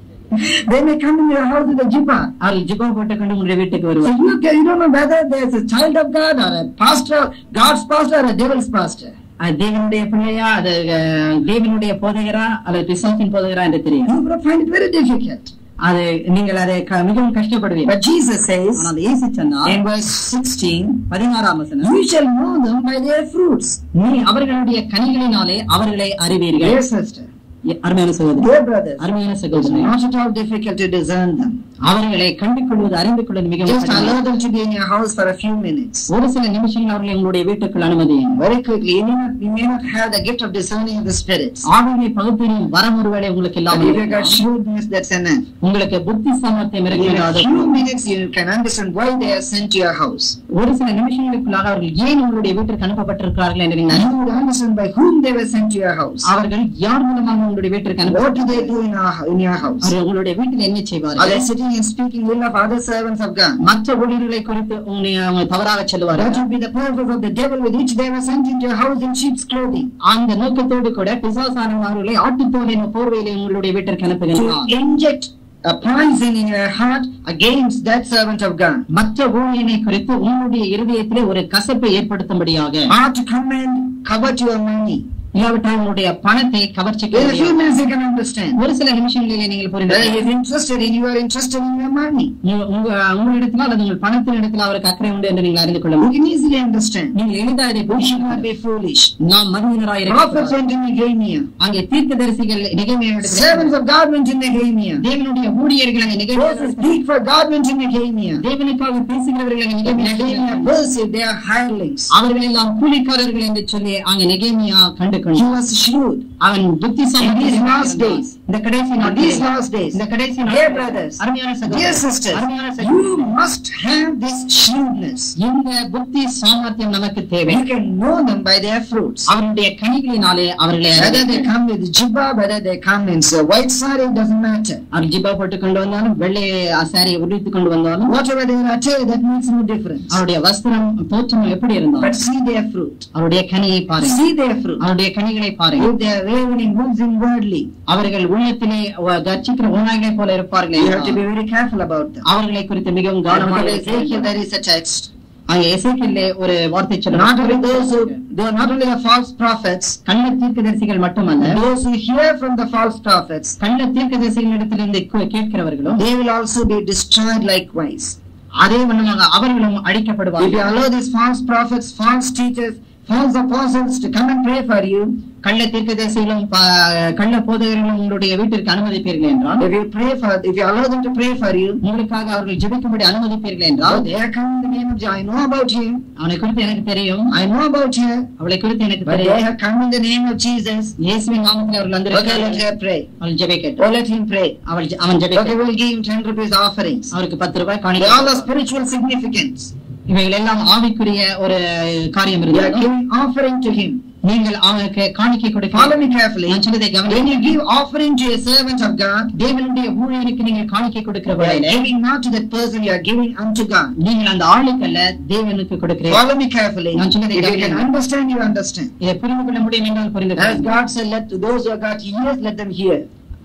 They may come in your house with a jibba. அவர்கள் ஜிப்பா போட்டுக் கொண்டு உங்களுடைய வீட்டுக்கு So வருவார். you don't know whether there's a child of God or a pastor, God's pastor or a devil's pastor. தேவனுடைய பிள்ளையா, அது தேவனுடைய போதகரா அல்லது பிசாசின் போதகரா என்று தெரியும். You will find it very difficult. அது நீங்கள் அதை மிகவும் கஷ்டப்படுவீர்கள். But Jesus says ஆனால் இயேசு சொன்னார் in verse 16, 16ஆம் வசனம், you shall know them by their fruits. நீ அவர்களுடைய கனிகளினாலே அவர்களை அறிவீர்கள். Dear sister, அருமையான சகோதரி, dear brothers, அருமையான it's சகோதரி, not at all difficult to discern them. அவர்களை கண்டு கொள்வது அறிந்து கொள்வது மிகவும் Just கடினம். allow them to be in your house for a few minutes. ஒரு சில நிமிஷங்கள் அவர்களை உங்களுடைய வீட்டுக்குள் அனுமதியும். Very quickly, you may not have the gift of discerning the spirits. ஆவியை பகுத்தறியும் வரம் ஒருவேளை உங்களுக்கு But இல்லாமல் if you got shrewdness, that's enough. உங்களுக்கு புத்தி சாமர்த்தியம் In a இருக்கிறது. few minutes, you can understand why they are sent to your house. ஒரு சில நிமிஷங்களுக்குள்ளாக அவர்கள் ஏன் உங்களுடைய வீட்டிற்கு அனுப்பப்பட்டிருக்கிறார்கள் என்று நீங்கள் You would understand by whom they were sent to your house. அவர்கள் யார் மூலமாக உங்களுடைய வீட்டிற்கு What அனுப்பப்பட்டார்கள், do they do in your house? அவர்கள் உங்களுடைய வீட்டில் என்ன Are செய்வார்கள், they sitting and speaking ill of other servants of God? மற்ற ஊழியர்களை குறித்து அவங்க தவறாக That சொல்லுவார்கள். would be the purpose of the devil with which they were sent into your house in sheep's clothing. அந்த நோக்கத்தோடு கூட பிசாசானவர்களை ஆட்டுத்தோலின் போர்வையிலே உங்களுடைய வீட்டிற்கு அனுப்புகிறார். To inject a poison in your heart against that servant of God. மற்ற ஊழியனை குறித்து உங்களுடைய இருதயத்திலே ஒரு கசப்பை ஏற்படுத்தும்படியாக, Or to come and covet your money. இல்லாவிட்டால் உங்களுடைய பணத்தை கவர்ச்சிக்க In a few முடியாது. minutes you can understand. ஒரு சில நிமிஷங்களிலே நீங்கள் புரிந்து Whether he is interested in you or interested in your money. உங்களிடத்தில் அல்லது உங்கள் பணத்தின் இடத்தில் அவருக்கு அக்கறை உண்டு என்று நீங்கள் அறிந்து கொள்ள You முடியும். can easily understand. நீங்கள் எளிதாக இதை We should not புரிந்து be foolish. நாம் மனிதராய் Prophets went in Nehemiah. அங்கே தீர்க்கதரிசிகள் நிகழ்மையிடத்தில் Servants of God went in Nehemiah. தேவனுடைய ஊழியர்கள் அங்கே Those who நிகழ்ச்சி speak for God went in Nehemiah. தேவனுக்காக பேசுகிறவர்கள் அங்கே Nehemiah நிகழ்ச்சி perceived they are hirelings. அவர்கள் எல்லாம் கூலிக்காரர்கள் என்று சொல்லி அங்கே நெகேமியா கண்டு He கொண்டார். was shrewd. அவன் புத்திசாலி. In these last days, இந்த கடைசி in நாட்களில், these last days, இந்த கடைசி dear நாட்களில், brothers, அருமையான dear சகோதரர்களே, sisters, அருமையான சகோதரர்களே, you must have this shrewdness. இந்த புத்தி சாமர்த்தியம் நமக்கு தேவை. You can know them by their fruits. அவருடைய கனிகளினாலே அவர்களை Whether they come with jibba, whether they come in white saree, doesn't matter. அவர் ஜிப்பா போட்டுக் கொண்டு வந்தாலும் வெள்ளை சாரியை உடுத்திக் கொண்டு வந்தாலும் Whatever they are attire, that makes no difference. அவருடைய வஸ்திரம் தோற்றம் எப்படி But இருந்தாலும் see their fruit. அவருடைய கனியை பாருங்க, See their fruit. அவருடைய கனிகளை பாருங்க. If they are ravening wolves inwardly, அவர்கள் உள்ளத்திலே கர்ச்சிக்கிற ஓநாய்களை போல இருப்பார்கள் you have to என்றால் be very careful about them. அவர்களை குறித்து மிகவும் In கவனமாக Ezekiel, இருக்க there is a text. அங்கே எசேக்கியேலிலே ஒரு வார்த்தை Not only those who, சொல்லுவாங்க. they are not only the false prophets, கள்ள தீர்க்கதரிசிகள் மட்டுமல்ல, those who hear from the false prophets, கள்ள தீர்க்கதரிசிகளிடத்திலிருந்து கேட்கிறவர்களும் they will also be destroyed likewise. அதே வண்ணமாக அவர்களும் If you அழிக்கப்படுவார்கள். allow these false prophets, false teachers, false apostles to come and pray for you, கள்ள தீர்க்கதரிசிகளும் கள்ள போதகர்களும் உங்களுடைய வீட்டிற்கு அனுமதிப்பீர்கள் என்றால், if you allow them to pray for you, உங்களுக்காக அவர்கள் ஜெபிக்கும்படி அனுமதிப்பீர்கள் என்றால், they are coming in the name of Jesus. I know about him. அவனை குறித்து எனக்கு தெரியும், I know about her. அவளை குறித்து எனக்கு But they தெரியும், have come in the name of Jesus. இயேசுவின் நாமத்தில் அவர்கள் Okay, let வந்திருக்கிறார்கள். her pray. அவள் ஜெபிக்கட்டும், Oh, let him pray. அவன் Okay, ஜெபிக்கட்டும். we'll give him 10 rupees offerings. அவருக்கு 10 ரூபாய் They all are காணிக்கை. spiritual significance. இவைகள் எல்லாம் ஆவிக்குரிய ஒரு காரியம் You are இருந்தாலும் giving offering to him. நீங்கள் அவனுக்கு காணிக்கை Follow கொடுக்க. me carefully. நான் சொல்வதை When கவனியுங்கள். you give offering to a servant of God, தேவனுடைய ஊழியருக்கு நீங்கள் காணிக்கை கொடுக்கிற you are வேளையிலே giving not to that person, you are giving unto God. நீங்கள் அந்த ஆளுக்கு அல்ல தேவனுக்கு கொடுக்கிறீர்கள். Follow me carefully. நான் சொன்னதை If you can கவனியுங்கள். understand, you understand. இதை புரிந்து கொள்ள முடியும் என்றால் புரிந்து As கொள்ளுங்கள். God said, let those who have got ears, let them hear.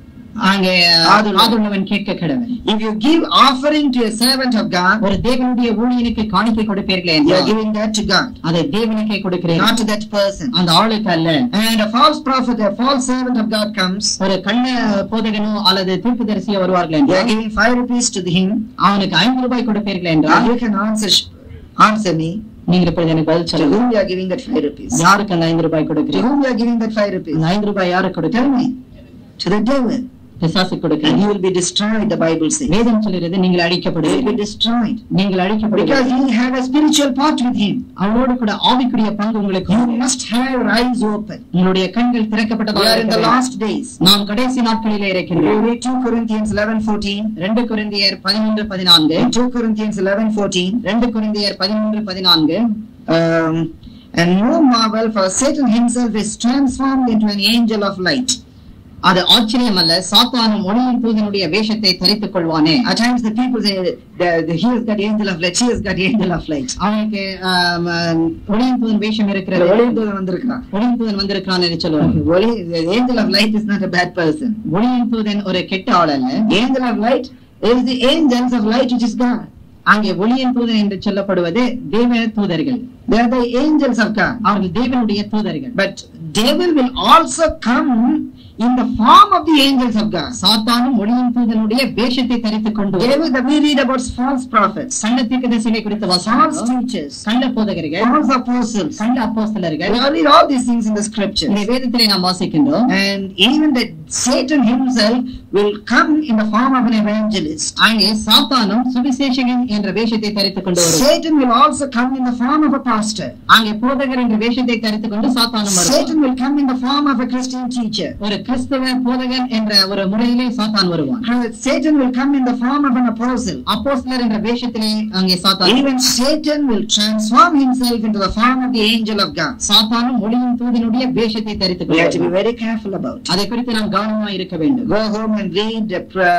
அங்கே ஆதுள்ளவன் கேட்க கடவன். If you give offering to a servant of God, ஒரு தேவனுடைய ஊழியனுக்கு காணிக்கை கொடுப்பீர்களே you are என்றால் giving that to God, அதை தேவனுக்கே கொடுக்கிறீர்கள், not to that person. அந்த ஆளுக்கு அல்ல. And a false prophet, a false servant of God comes, ஒரு கள்ள போதகனோ அல்லது தீர்க்கதரிசியோ வருவார்கள் you are என்றால் giving 5 rupees to him. அவனுக்கு 5 ரூபாய் கொடுப்பீர்கள் என்றால், You can answer me. நீங்கள் இப்பொழுது எனக்கு பதில் To சொல்லுங்கள். whom you are giving that 5 rupees? யாருக்கு அந்த 5 ரூபாய் To கொடுக்கிறீர்கள்? whom you are giving that 5 rupees? அந்த 5 ரூபாய் யாருக்கு Tell கொடுக்கிறீர்கள்? me. To the devil. பிசாசு And கொடுக்கிறீர்கள். he will be destroyed, the Bible says. வேதம் சொல்கிறது நீங்கள் He will be அழிக்கப்படுவீர்கள். destroyed. நீங்கள் Because அழிக்கப்படுவீர்கள். you have a spiritual part with him. அவனோடு கூட ஆவிக்குரிய பங்கு உங்களுக்கு You உண்டு. must have your eyes open. உங்களுடைய கண்கள் We திறக்கப்பட்டதாக are in the இருக்க வேண்டும். last days. நாம் கடைசி நாட்களிலே We இருக்கின்றோம். read 2 Corinthians 11:14. 2 கொரிந்தியர் 13:14, 2 Corinthians 11:14. 2 கொரிந்தியர் 13:14. And no marvel, for Satan himself is transformed into an angel of light. அது ஆச்சரியம் அல்ல, சாத்தானும் ஒளியின் தூதனுடைய வேஷத்தை தரித்துக் கொள்வானே. At times the people say he has got angel of light, she has got angel of light. அவனுக்கு ஒளியின் தூதன் வேஷம் இருக்கிறது, ஒளியின் தூதன் வந்திருக்கான், ஒளியின் தூதன் வந்திருக்கான் என்று சொல்லுவாங்க. The angel of light is not a bad person. ஒளியின் தூதன் ஒரு கெட்ட ஆள் அல்ல. Angel of light is the angels of light which is God. அங்கே ஒளியின் தூதன் என்று சொல்லப்படுவது தேவ தூதர்கள். They are the angels of God. அவர்கள் தேவனுடைய தூதர்கள். But devil will also come in the form of the angels of God. சாத்தானும் ஒளியின் தூதனுடைய வேஷத்தை தரித்துக் கொண்டு we read about false prophets, கள்ள தீர்க்கதரிசிகளை குறித்த false teachers, கள்ள போதகர்கள், false apostles, கள்ள அப்போஸ்தலர்கள். We read all these things in the scriptures. இந்த வேதத்திலே நாம் வாசிக்கின்றோம். And even that Satan himself will come in the form of an evangelist. அங்கே சாத்தானும் சுவிசேஷகன் என்ற வேஷத்தை தரித்துக் கொண்டு வருவார். Satan will also come in the form of a pastor. அங்கே போதகர் என்ற வேஷத்தை தரித்துக் கொண்டு சாத்தானும் வருவார். Satan will come in the form of a Christian teacher. ஒரு கிறிஸ்தவ போதகன் என்ற ஒரு முறையிலே சாத்தான் வருவான். Satan will come in the form of an apostle. அப்போஸ்தலர் என்ற வேஷத்திலே அங்கே சாத்தான். Even Satan will transform himself into the form of the angel of God. சாத்தானும் ஒளியின் தூதனுடைய வேஷத்தை தரித்துக் We have கொள்வார். to be very careful about it. அதை குறித்து நாம் கவனமாக இருக்க வேண்டும். Go home and read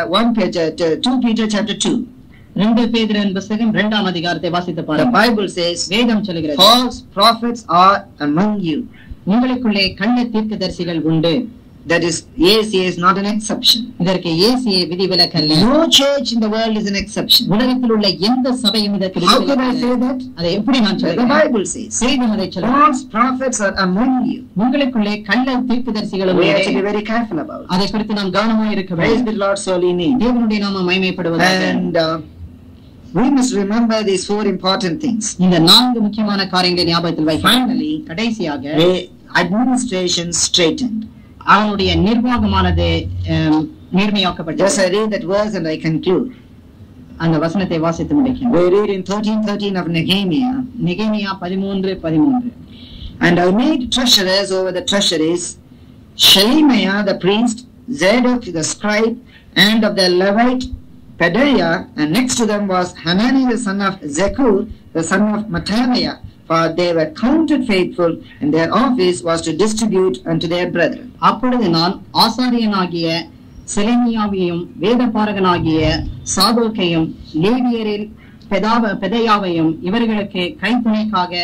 2 Peter chapter 2. 2 பேதுருவின் புத்தகம் 2ஆம் அதிகாரத்தை வாசித்து The பாருங்கள். Bible says, வேதம் சொல்கிறது, false prophets are among you. உங்களுக்குள்ளே கள்ள தீர்க்கதரிசிகள் உண்டு. That is, ACA is not an exception. இதற்கு ஏசிய விதிவிலக்கல்ல. No church in the world is an exception. உலகத்தில் உள்ள எந்த சபையும் இதற்கு How can I விதிவிலக்கல்ல. say that? அதை எப்படி நான் The சொல்றேன்? Bible says, வேதம் அதை சொல்கிறது. false prophets are among you. உங்களுக்குள்ளே கள்ள தீர்க்கதரிசிகள் We have to be உண்டு. very careful about it. அதை குறித்து நாம் கவனமாக இருக்க Praise வேண்டும். the Lord's holy name. தேவனுடைய நாமம் மகிமைப்படுவதாக. And we must remember these 4 important things. இந்த 4 முக்கியமான காரியங்களை ஞாபகத்தில் வைக்க. Finally, கடைசியாக the administration straightened. அவனுடைய நிர்வாகமானது நேர்மையாக்கப்பட்டது. Just I read that verse and I conclude. அந்த வசனத்தை வாசித்து முடிக்கிறேன். We read in 13:13 of Nehemiah. நெகேமியா 13:13. And I made treasurers over the treasuries, Shelemiah the priest, Zadok the scribe, and of the Levite Pedaiah, and next to them was Hanani the son of Zakur, the son of Mattaniah, for they were counted faithful, and their office was to distribute unto their brethren. அப்பொழுது நான் ஆசாரியனாகிய செலேமியாவையும் வேதபாரகனாகிய சாதோக்கையும் லேவியரில் பெதாயாவையும் இவர்களுக்கு கைத்துணைக்காக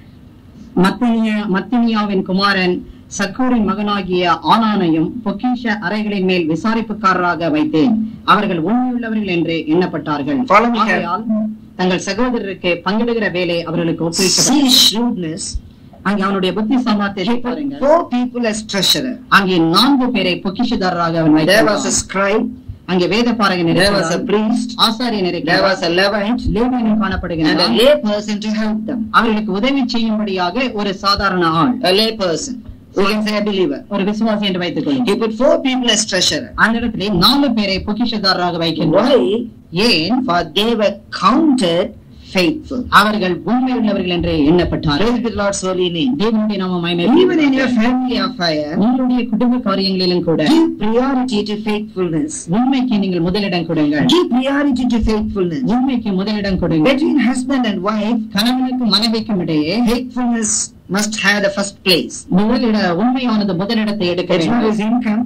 மத்தினியாவின் குமாரன் சக்கூரின் மகனாகிய ஆனானையும் பொக்கிஷ அறைகளின் மேல் விசாரிப்புக்காரராக வைத்தேன். அவர்கள் உண்மையுள்ளவர்கள் என்று எண்ணப்பட்டார்கள். ஆகையால் தங்கள் சகோதரருக்கு பங்கிடுகிற வேலை அவர்களுக்கு ஒப்புவிக்கப்பட்டது. See shrewdness. அங்கே அவனுடைய புத்தி சாமர்த்தியத்தை பாருங்கள். 4 people as treasurer. அங்கே 4 பேரை பொக்கிஷதாரராக அவன் There வைத்தான். was a scribe, அங்கே வேதபாரகன் there was a இருக்கிறான், priest, ஆசாரியன் there இருக்கிறான், was a Levite, லேவியனும் and a காணப்படுகிறான். lay person to help them. அவர்களுக்கு உதவி செய்யும்படியாக ஒரு சாதாரண ஆள், A lay person. We can say a believer. ஒரு விசுவாசி என்று வைத்துக் கொள்ளும். He put 4 people as treasurer. அந்த இடத்திலே 4 பேரை பொக்கிஷதாரராக வைக்கின்றார். Why? ஏன்? For they were counted faithful. அவர்கள் உண்மையுள்ளவர்கள் என்று எண்ணப்பட்டார்கள். Praise the Lord's holy name. தேவனுடைய நாமம் Even in your மகிமைப்படுவதாக. family affair, உங்களுடைய குடும்ப காரியங்களிலும் கூட give priority to faithfulness. உண்மைக்கு நீங்கள் முதலிடம் கொடுங்கள். Give priority to faithfulness. உண்மைக்கு முதலிடம் கொடுங்கள். Between husband and wife, கணவனுக்கும் மனைவிக்கும் இடையே faithfulness must have the first place. உண்மையானது முதலிடத்தை எடுக்க It's not வேண்டும். his income.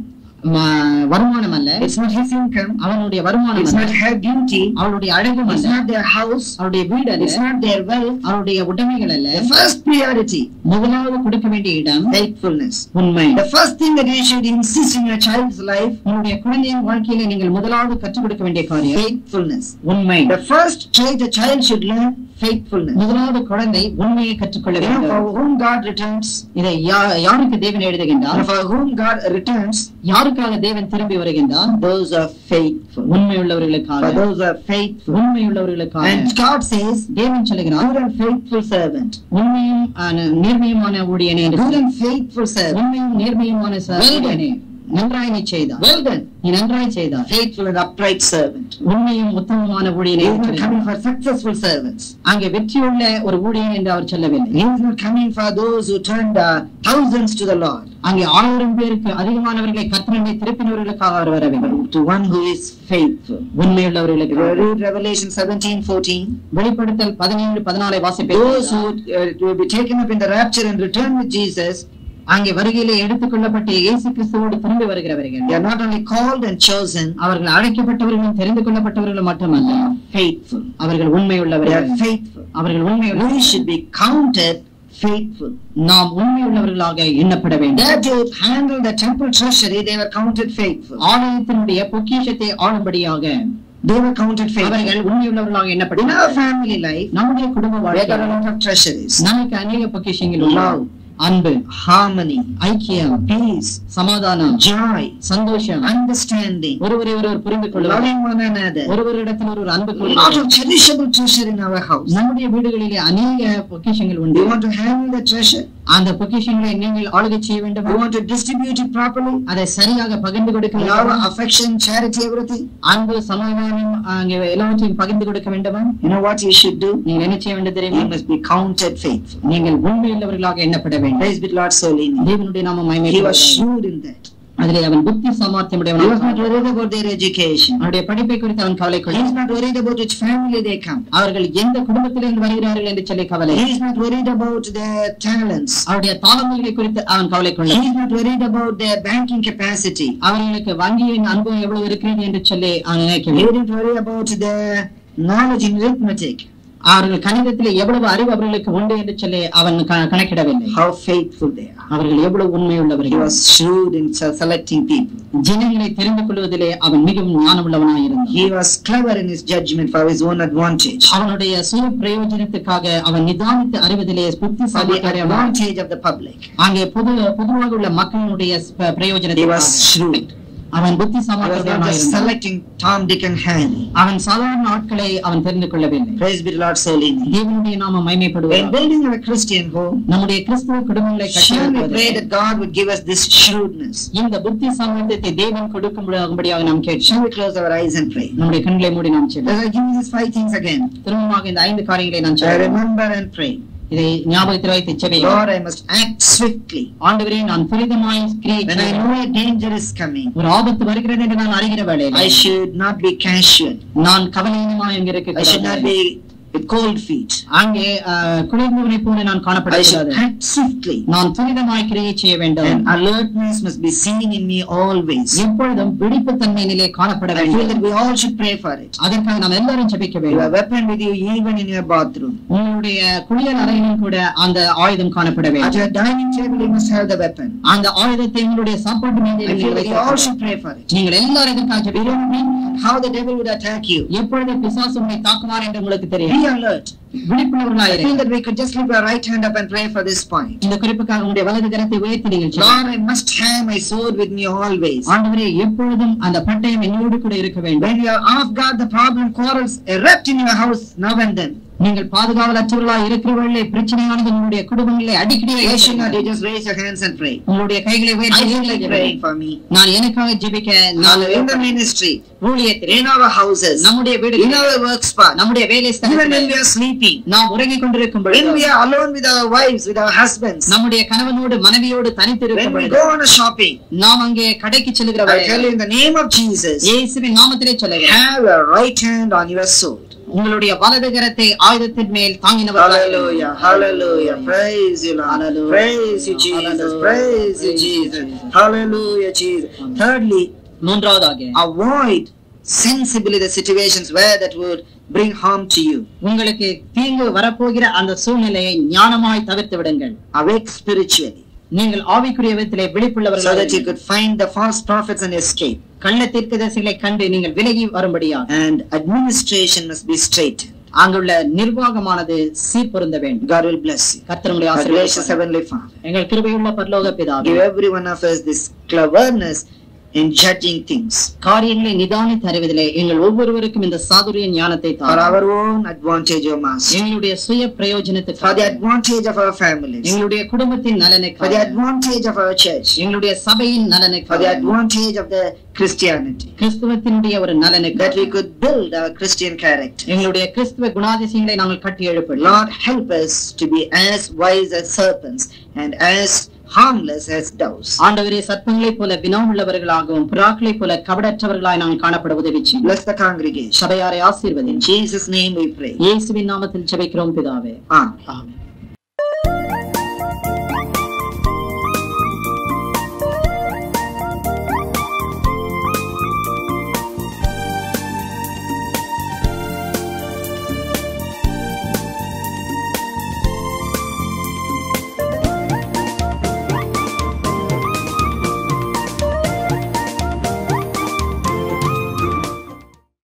வருமானம் அல்ல, It's not his income. அவனுடைய வருமானம் It's அல்ல, not her beauty. அவளுடைய அழகும் It's அல்ல, not their house. அவருடைய வீடு அல்ல, It's not their wealth. அவருடைய உடைமைகள் அல்ல. The first priority, முதலாவது கொடுக்க வேண்டிய இடம் faithfulness. உண்மை. The first thing that you should insist in your child's life, உங்களுடைய குழந்தையின் வாழ்க்கையில நீங்கள் முதலாவது கற்றுக் கொடுக்க வேண்டிய காரியம் faithfulness. உண்மை. The first trait a child should learn, faithfulness. முதலாவது குழந்தை உண்மையை கற்றுக்கொள்ள You know, வேண்டும். for whom God returns, இதை யாருக்கு தேவன் எழுதுகின்றார்? and for whom God returns, யாருக்காக தேவன் திரும்பி வருகின்றார்? those are faithful. உண்மையுள்ளவர்களுக்காக. For those are faithful. உண்மையுள்ளவர்களுக்காக. And God says, தேவன் சொல்லுகிறார், good and faithful servant. உண்மையும் நேர்மையுமான ஊழியனே என்று Good சொல்லி. and faithful servant. உண்மையும் நேர்மையுமான ஊழியனே, நன்றாய் நீ செய்தார். Well done. நீ நன்றாய் செய்தார். Faithful and upright servant. உண்மையும் உத்தமமான ஊழியனே He is என்று not சொல்லுகிறார். coming for successful servants. அங்கே வெற்றியுள்ள ஒரு ஊழியன் என்று அவர் சொல்லவில்லை. He is not coming for those who turned thousands to the Lord. அங்கே 1000 பேருக்கு அதிகமானவர்களை கர்த்தரை திருப்பினவர்களுக்காக அவர் வரவில்லை. To one who is faithful. உண்மையுள்ளவர்களுக்கு. Read Revelation 17:14. வெளிப்படுத்தல் 17:14 Those who will be taken up in the rapture and return with Jesus, அங்கே வருகையிலே எடுத்துக்கொள்ளப்பட்ட இயேசு கிறிஸ்துவோடு திரும்பி வருகிறவர்கள். They are not only called and chosen, அவர்கள் அழைக்கப்பட்டவர்களும் தெரிந்து கொள்ளப்பட்டவர்களும் மட்டுமல்ல, faithful. அவர்கள் They உண்மையுள்ளவர்கள். are faithful. அவர்கள் உண்மையுள்ளவர்கள். We should be counted faithful. நாம் உண்மையுள்ளவர்களாக எண்ணப்பட வேண்டும். That to handle the temple treasury, they were counted faithful. ஆலயத்தினுடைய பொக்கிஷத்தை ஆளும்படியாக They were counted faithful. அவர்கள் உண்மையுள்ளவர்களாக In எண்ணப்பட்டார்கள். our family life, நம்முடைய குடும்ப we got a வாழ்க்கையில் lot of treasuries. நமக்கு அநேக பொக்கிஷங்கள் உள்ளன. Love, அன்பு, harmony, ஐக்கியம், peace, சமாதானம், joy, சந்தோஷம், understanding, ஒருவரை ஒருவர் புரிந்து கொள்வது, loving one another. ஒருவரிடத்தில் ஒரு அன்பு A lot கொள்வது. of cherishable treasure in our house. நம்முடைய வீடுகளிலே அநேக பொக்கிஷங்கள் Do உண்டு. you want to handle the treasure? அந்த பொக்கிஷங்களை நீங்கள் ஆளுகை செய்ய வேண்டும். Do you want to distribute it properly? அதை சரியாக பகிர்ந்து கொடுக்க Love, வேண்டும். affection, charity, everything. அன்பு, சமாதானம் அங்கே எல்லாவற்றையும் பகிர்ந்து கொடுக்க வேண்டும். You know what you should do? நீங்கள் என்ன செய்ய வேண்டும் தெரியுமா? You must be counted faithful. நீங்கள் உண்மையுள்ளவர்களாக எண்ணப்பட வேண்டும். Praise be to Lord Solini. தேவனுடைய நாமம் He was மகிமைப்படுவதாக. shrewd in that. அதிலே அவன் புத்தி சாமர்த்தியம் He was not உடையவனாக. worried about their education. அவருடைய படிப்பை குறித்து அவன் கவலை He கொள்ள. is not worried about which family they come. அவர்கள் எந்த குடும்பத்திலிருந்து வருகிறார்கள் என்று சொல்லி கவலை. He is not worried about their talents. அவருடைய தாளங்களை குறித்து அவன் கவலை கொள்ள. He is not worried about their banking capacity. அவர்களுக்கு வங்கியின் அனுபவம் எவ்வளவு இருக்கிறது என்று சொல்லி அவன் He நினைக்கவில்லை. didn't worry about their knowledge in arithmetic. அவர்கள் கணிதத்திலே எவ்வளவு அறிவு அவர்களுக்கு உண்டு என்று சொல்லி அவன் கணக்கிடவில்லை. How faithful they are. அவர்கள் எவ்வளவு He உண்மையுள்ளவர்கள். was shrewd in selecting people. ஜனங்களை தெரிந்து கொள்வதிலே அவன் மிகவும் ஞானமுள்ளவனாய் இருந்தான். He was clever in his judgment for his own advantage. அவனுடைய சுய பிரயோஜனத்துக்காக அவன் நிதானித்து அறிவதிலே For the புத்திசாலியாக advantage of the public. அங்கே பொதுவாக உள்ள மக்களுடைய He was பிரயோஜனத்துக்காக shrewd. அவன் புத்தி He was not சாமர்த்தியவானாய் just இருந்தான். selecting Tom, Dick and Harry. அவன் சாதாரண ஆட்களை அவன் தெரிந்து கொள்ளவில்லை. Praise be to Lord Solini. தேவனுடைய நாமம் When மகிமைப்படுவதாக. building a Christian home, நம்முடைய கிறிஸ்துவ குடும்பங்களை shall we pray கட்டியெழுப்புவதற்கு that God would give us this shrewdness? இந்த புத்தி சாமர்த்தியத்தை தேவன் கொடுக்கும்படியாக நாம் கேட்கிறோம். Shall we close our eyes and pray? நம்முடைய கண்களை மூடி நாம் செய்வோம். Let us give me these 5 things again. திரும்பமாக இந்த 5 காரியங்களை நான் I சொல்றேன். remember and pray. இதை ஞாபகத்தில் வைத்து செபிக்கிறேன். Lord, I must act swiftly. ஆண்டவரே, நான் துரிதமாய் கிரியை When I செய்வேன். know a danger is coming, ஒரு ஆபத்து வருகிறது என்று நான் அறிகிற வேளையில் I should not be casual. நான் கவலையினமாய் அங்கே I should not இருக்க be with cold feet. அங்கே குளிர்ந்தவனை போல நான் I காணப்படக்கூடாது. should act swiftly. நான் துரிதமாய் கிரியை செய்ய வேண்டும். And alertness must be seen in me always. எப்பொழுதும் விழிப்புத்தன்மையிலே காணப்பட I feel வேண்டும். that we all should pray for it. அதற்காக நாம் எல்லாரும் ஜெபிக்க You have வேண்டும். a weapon with you even in your bathroom. உங்களுடைய குளியல் அறையிலும் கூட அந்த ஆயுதம் காணப்பட At வேண்டும். your dining table, you must have the weapon. அந்த ஆயுதத்தை உங்களுடைய சாப்பாட்டு I மேஜையில் feel நீங்கள் that you all வைத்து should pray for it. நீங்கள் எல்லாரும் இதற்காக We ஜெபிக்க don't வேண்டும். know how the devil would attack you. எப்பொழுது பிசாசு உங்களை தாக்குவார் என்று உங்களுக்கு Be தெரியும். alert. விழிப்புணர்வுகளாய் I feel இருங்கள். that we could just lift our right hand up and pray for this point. இந்த குறிப்புக்காக உங்களுடைய வலது கரத்தை உயர்த்தி நீங்கள் ஜெபிக்க. Lord, I must have my sword with me always. ஆண்டவரே, எப்பொழுதும் அந்த பட்டயம் என்னோடு கூட இருக்க வேண்டும். When you are off guard, the problem quarrels erupt in your house now and then. நீங்கள் பாதுகாவலற்றவர்களாக இருக்கிறவர்களே, பிரச்சனையானது உங்களுடைய குடும்பங்களிலே அடிக்கடி Why should not you ஏற்படுகிறது. just raise your hands and pray? உங்களுடைய கைகளை I உயர்த்தி feel நீங்களே like ஜெபிக்க. praying for me. நான் எனக்காக ஜெபிக்க நான் In the ministry, ஊழியத்திலே, in our houses, நம்முடைய in வீடுகளில், our work spot, நம்முடைய வேலை even when ஸ்தலத்திலே, we are sleeping, நாம் உறங்கிக் கொண்டிருக்கும் when பொழுது, we are alone with our wives, with our husbands, நம்முடைய கணவனோடு மனைவியோடு தனித்து இருக்கும் when we பொழுது, go on a shopping, நாம் அங்கே கடைக்கு செல்கிற I tell you வேளையில் in the name of Jesus, இயேசுவின் நாமத்திலே சொல்லுகிறேன், have your right hand on your sword. உங்களுடைய வலது கரத்தை ஆயுதத்தின் மேல் தாங்கினவர்களாக Hallelujah, hallelujah. Praise you, Lord. Hallelujah. Praise you, Jesus. Hallelujah. Praise you, Jesus. Hallelujah, Jesus. Thirdly, மூன்றாவதாக, avoid sensibly the situations where that would bring harm to you. உங்களுக்கு தீங்கு வரப்போகிற அந்த சூழ்நிலையை ஞானமாய் தவிர்த்து விடுங்கள். Awake spiritually, நீங்கள் ஆவிக்குரிய விதத்திலே so விழிப்புள்ளவர்களாக that you இருங்கள். could find the false prophets and escape. கள்ள தீர்க்கதரிசிகளை கண்டு நீங்கள் விலகி வரும்படியாக And administration must be straight. அங்குள்ள நிர்வாகமானது சீர்பொருந்த வேண்டும். God will bless you. கர்த்தருடைய Our gracious ஆசீர்வாதம். Heavenly Father, எங்கள் கிருபையுள்ள பரலோக பிதாவே, give every one of us this cleverness in judging things காரியங்களை நிதானித்து அறிவதிலே எங்கள் ஒவ்வொருவருக்கும் இந்த சாதுரிய ஞானத்தை for தாரும். our own advantage, O Master, எங்களுடைய சுய for the பிரயோஜனத்துக்காக, advantage of our families, எங்களுடைய குடும்பத்தின் for the நலனுக்காக, advantage of our church, எங்களுடைய சபையின் for the நலனுக்காக, advantage of the Christianity, கிறிஸ்துவத்தினுடைய ஒரு that நலனுக்காக, we could build our Christian character. எங்களுடைய கிறிஸ்துவ குணாதிசயங்களை நாங்கள் கட்டி எழுப்பலாம். Lord, help us to be as wise as serpents and as harmless as doves. ஆண்டவரே, சர்ப்பங்களை போல வினாவுள்ளவர்களாகவும் புறாக்களை போல கபடற்றவர்களாய் நாங்கள் காணப்பட உதவி செய்யும். Bless the congregation. சபையாரை ஆசீர்வதி. In Jesus' name we pray. இயேசுவின் நாமத்தில் ஜெபிக்கிறோம் பிதாவே. Amen. ஆமென்.